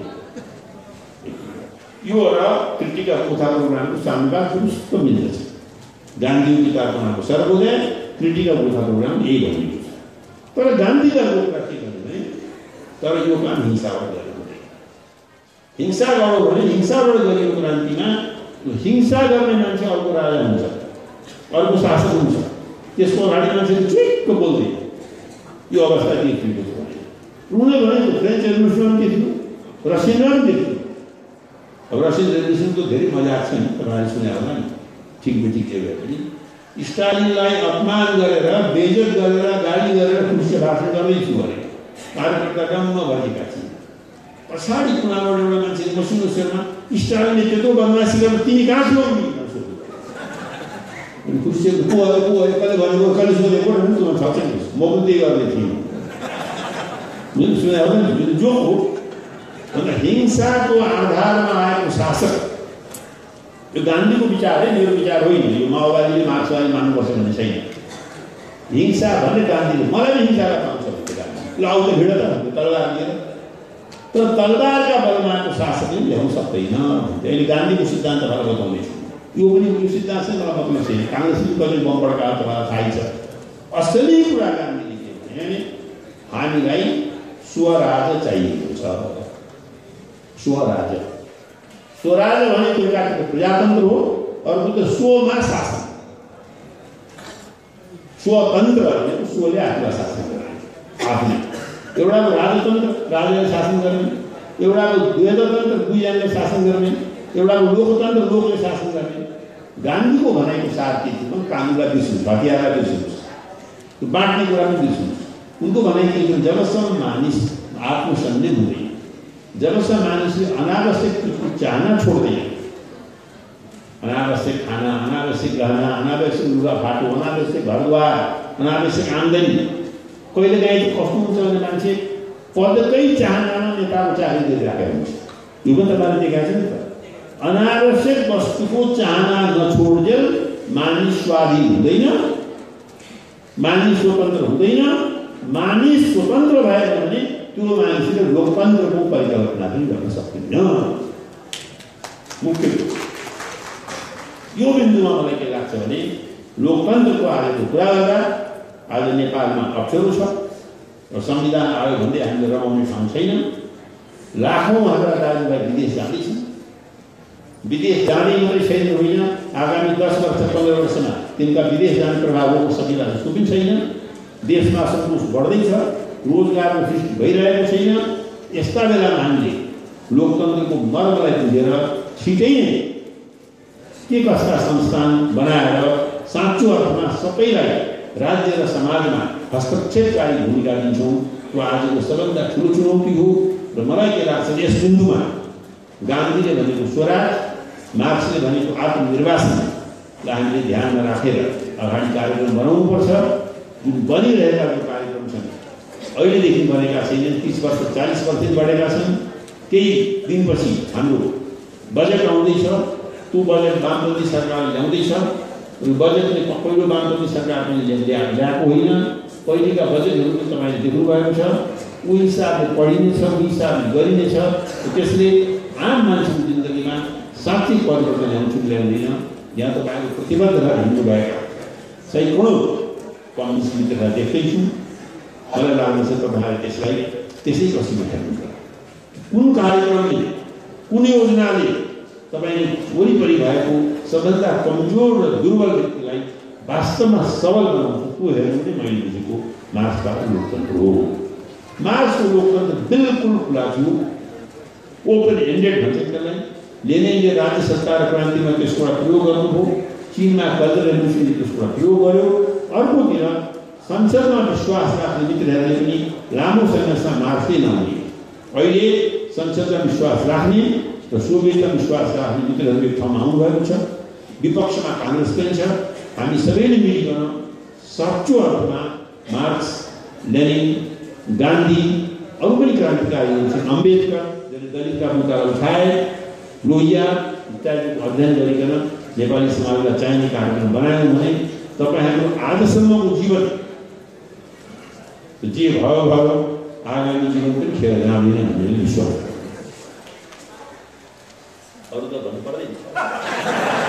यो र क्रिटिकल कथा प्रोग्रामको सामना दुरुस्त मिल्दछ। गान्धीको किताबको नाम सर्वोदय, क्रिटिकल कथा प्रोग्राम यही भनिएको छ। तर गान्धीका लोकमा के गर्नु भने, तर यो काम हिंसाबाट गर्नु हुँदैन। हिंसा गर्यो भने हिंसाबाट गरिएको क्रान्तिमा हिंसा गर्ने मान्छे अर्को राजा हुन्छ, अर्को शासक हुन्छ, त्यसको अगाडि मान्छेले ठिक्क बोल्दैन। यो अवस्था के थियो भने उनले भनेको फ्रेन्च रेभोल्युसन के थियो, रसियन के थियो। अब रसियन रेभोल्युसनको धेरै मजाक छ नि, तपाईँले सुने होला नि, ठिक बेठिक के भए पनि स्टालिनलाई अपमान गरेर बेइज्जत गरेर गाली गरेर खुसी भाषण गर्दैछु भने कार्यकर्ता डम्म भएका थिए। पछाडि कुनाबाट एउटा मान्छेले मसिनो स्वरमा स्टालिनले त्यत्रो बदमासी गर्न तिमी कहाँ थियो खुसी को को कसले भनेको कसले सोधेको भने त छ छैन, म पनि त्यही गर्दै थिएँ। मैले सुने हो नि, जो हो अन्त हिंसाको आधारमा आएको शासक। यो गान्धीको विचार है, मेरो विचार होइन। यो माओवादीले मार्क्सवादी मान्नुपर्छ भन्ने छैन। हिंसा भन्ने गान्धीले मलाई पनि हिंसालाई पाउँछ भन्ने गान्धी ल आउँछ भिड त तलवार लिएर, तर तलवारका बलमाको शासकले ल्याउन सक्दैन। अहिले गान्धीको सिद्धान्तबाट बताउँदैछु। यो पनि यो सिद्धान्त चाहिँ मलाई मतलब छैन। काङ्ग्रेसले कहिले बम पड्कायो तपाईँलाई थाहै छ। असली कुरा गान्धीले के भने हामीलाई स्वराज चाहिएको छ। स्वराज स्वराज भनेको एउटा प्रजातन्त्र हो, अर्को त स्वमा शासन। स्वतन्त्र भनेको स्वले आफूलाई शासन गर्ने, आफूले। एउटाको राजतन्त्र राजाले शासन गर्ने, एउटाको द्वैतन्त्र दुईजनाले शासन गर्ने, एउटाको लोकतन्त्र लोकले शासन गर्ने। गान्धीको भनाइको साथ के थियो भने कानुनलाई बिर्सिनुहोस्, हतियारलाई बिर्सिनुहोस्, त्यो बाँड्ने कुरा पनि बिर्सिनुहोस्। उनको भनाइ के थियो, जबसम्म मानिस आत्मसंयम हुँदैन, जबसम्म मानिसले अनावश्यक चाहना छोड्दैन, अनावश्यक खाना, अनावश्यक गहना, अनावश्यक लुगा फाटो, अनावश्यक घरद्वार, अनावश्यक आम्दानी। कहिले काहीँ कस्तो हुन्छ भने मान्छे पदकै चाहनामा नेताको चाकरी गरिराखेको हुन्छ। यो पनि तपाईँले देखाएको छ नि त। अनावश्यक वस्तुको चाहना नछोड्जेल मानिस स्वाधीन हुँदैन, मानिस स्वतन्त्र हुँदैन। मानिस स्वतन्त्र भएर भने त्यो मानिसले लोकतन्त्रको परिकल्पना पनि गर्न सक्दैन। मुख्य यो बिन्दुमा मलाई के लाग्छ भने लोकतन्त्रको आयोगको कुरा गर्दा आज नेपालमा अप्ठ्यारो छ र संविधान आयोग भन्दै हामीले रमाउने ठाउँ छैन। लाखौँ हाम्रा दाजुभाइ विदेश जाँदैछन्। विदेश जाने मात्रै छैन होइन, आगामी दस वर्ष पन्ध्र वर्षमा तिनका विदेश जाने प्रभाव हो सकिला जस्तो पनि छैन। देशमा असन्तोष बढ्दैछ, रोजगारको सृष्टि भइरहेको छैन। यस्ता बेलामा हामीले लोकतन्त्रको मर्मलाई बुझेर छिटै नै के कस्ता संस्थान बनाएर साँचो अर्थमा सबैलाई राज्य र समाजमा हस्तक्षेपकारी भूमिका दिन्छौँ, त्यो आजको सबैभन्दा ठुलो चुनौती हो। र मलाई के लाग्छ यस बिन्दुमा गान्धीले भनेको स्वराज मार्क्सले भनेको आत्मनिर्वाचनलाई हामीले ध्यानमा राखेर अगाडि कार्यक्रम बनाउनुपर्छ। जुन बनिरहेका जो कार्यक्रम छन् अहिलेदेखि बनेका छैनन्, तीस वर्ष चालीस वर्षदेखि बढेका छन्। केही दिनपछि हाम्रो बजेट आउँदैछ, त्यो बजेट वामपन्थी सरकारले ल्याउँदैछ। बजेटले पहिलो वामपन्थी सरकारले ल्याएको होइन, पहिलेका बजेटहरू त तपाईँले देख्नुभएको छ। ऊ हिसाबले पढिनेछ, ऊ हिसाबले गरिनेछ। त्यसले आम मान्छेको जिन्दगीमा साँच्चै परिवर्तन ल्याउँछु ल्याउँदैन, यहाँ तपाईँको प्रतिबद्ध भएर हिँड्नुभएका सैकौँ कम्युनिस्ट मित्रलाई देख्दैछु। मलाई लाग्दछ तपाईँहरूले त्यसलाई त्यसै कसीमा हेर्नुहुन्छ। कुन कार्यक्रमले, कुन योजनाले तपाईँले वरिपरि भएको सबभन्दा कमजोर र दुर्बल व्यक्तिलाई वास्तवमा सबल बनाउँछ, त्यो हेर्नु नै मैले बुझेको मार्क्सबाट लोकतन्त्र हो। मार्क्सको लोकतन्त्र बिल्कुल खुला थियो, ओपन एन्डेड भन्छ त्यसलाई। लेनिनले राज्य सरकार क्रान्तिमा त्यसको प्रयोग गर्नुभयो, चीनमा कल्चर रेभोल्युसनले त्यसको प्रयोग गर्यो। अर्कोतिर संसदमा विश्वास राख्ने मित्रहरूले पनि लामो समयसम्म मार्क्सले नहुने, अहिले संसदमा विश्वास राख्ने र सोभियतमा विश्वास राख्ने मित्रहरू एक ठाउँमा आउनुभएको छ। विपक्षमा काङ्ग्रेस पनि छ। हामी सबैले मिलिकन साँचो अर्थमा मार्क्स, लेनिन, गान्धी, अरू पनि क्रान्तिकारीहरू छन्, अम्बेडकर जसले दलितका मुद्दाहरू उठाए, लोहिया इत्यादिको अध्ययन गरिकन नेपाली समाजलाई चाहिने कार्यक्रम बनायौँ भने तपाईँहरू आजसम्मको जीवन जे भयो भयो, आगामी जीवन पनि खेर जाँदैन भन्ने विश्वास। अरू त भन्नु पर्दैन।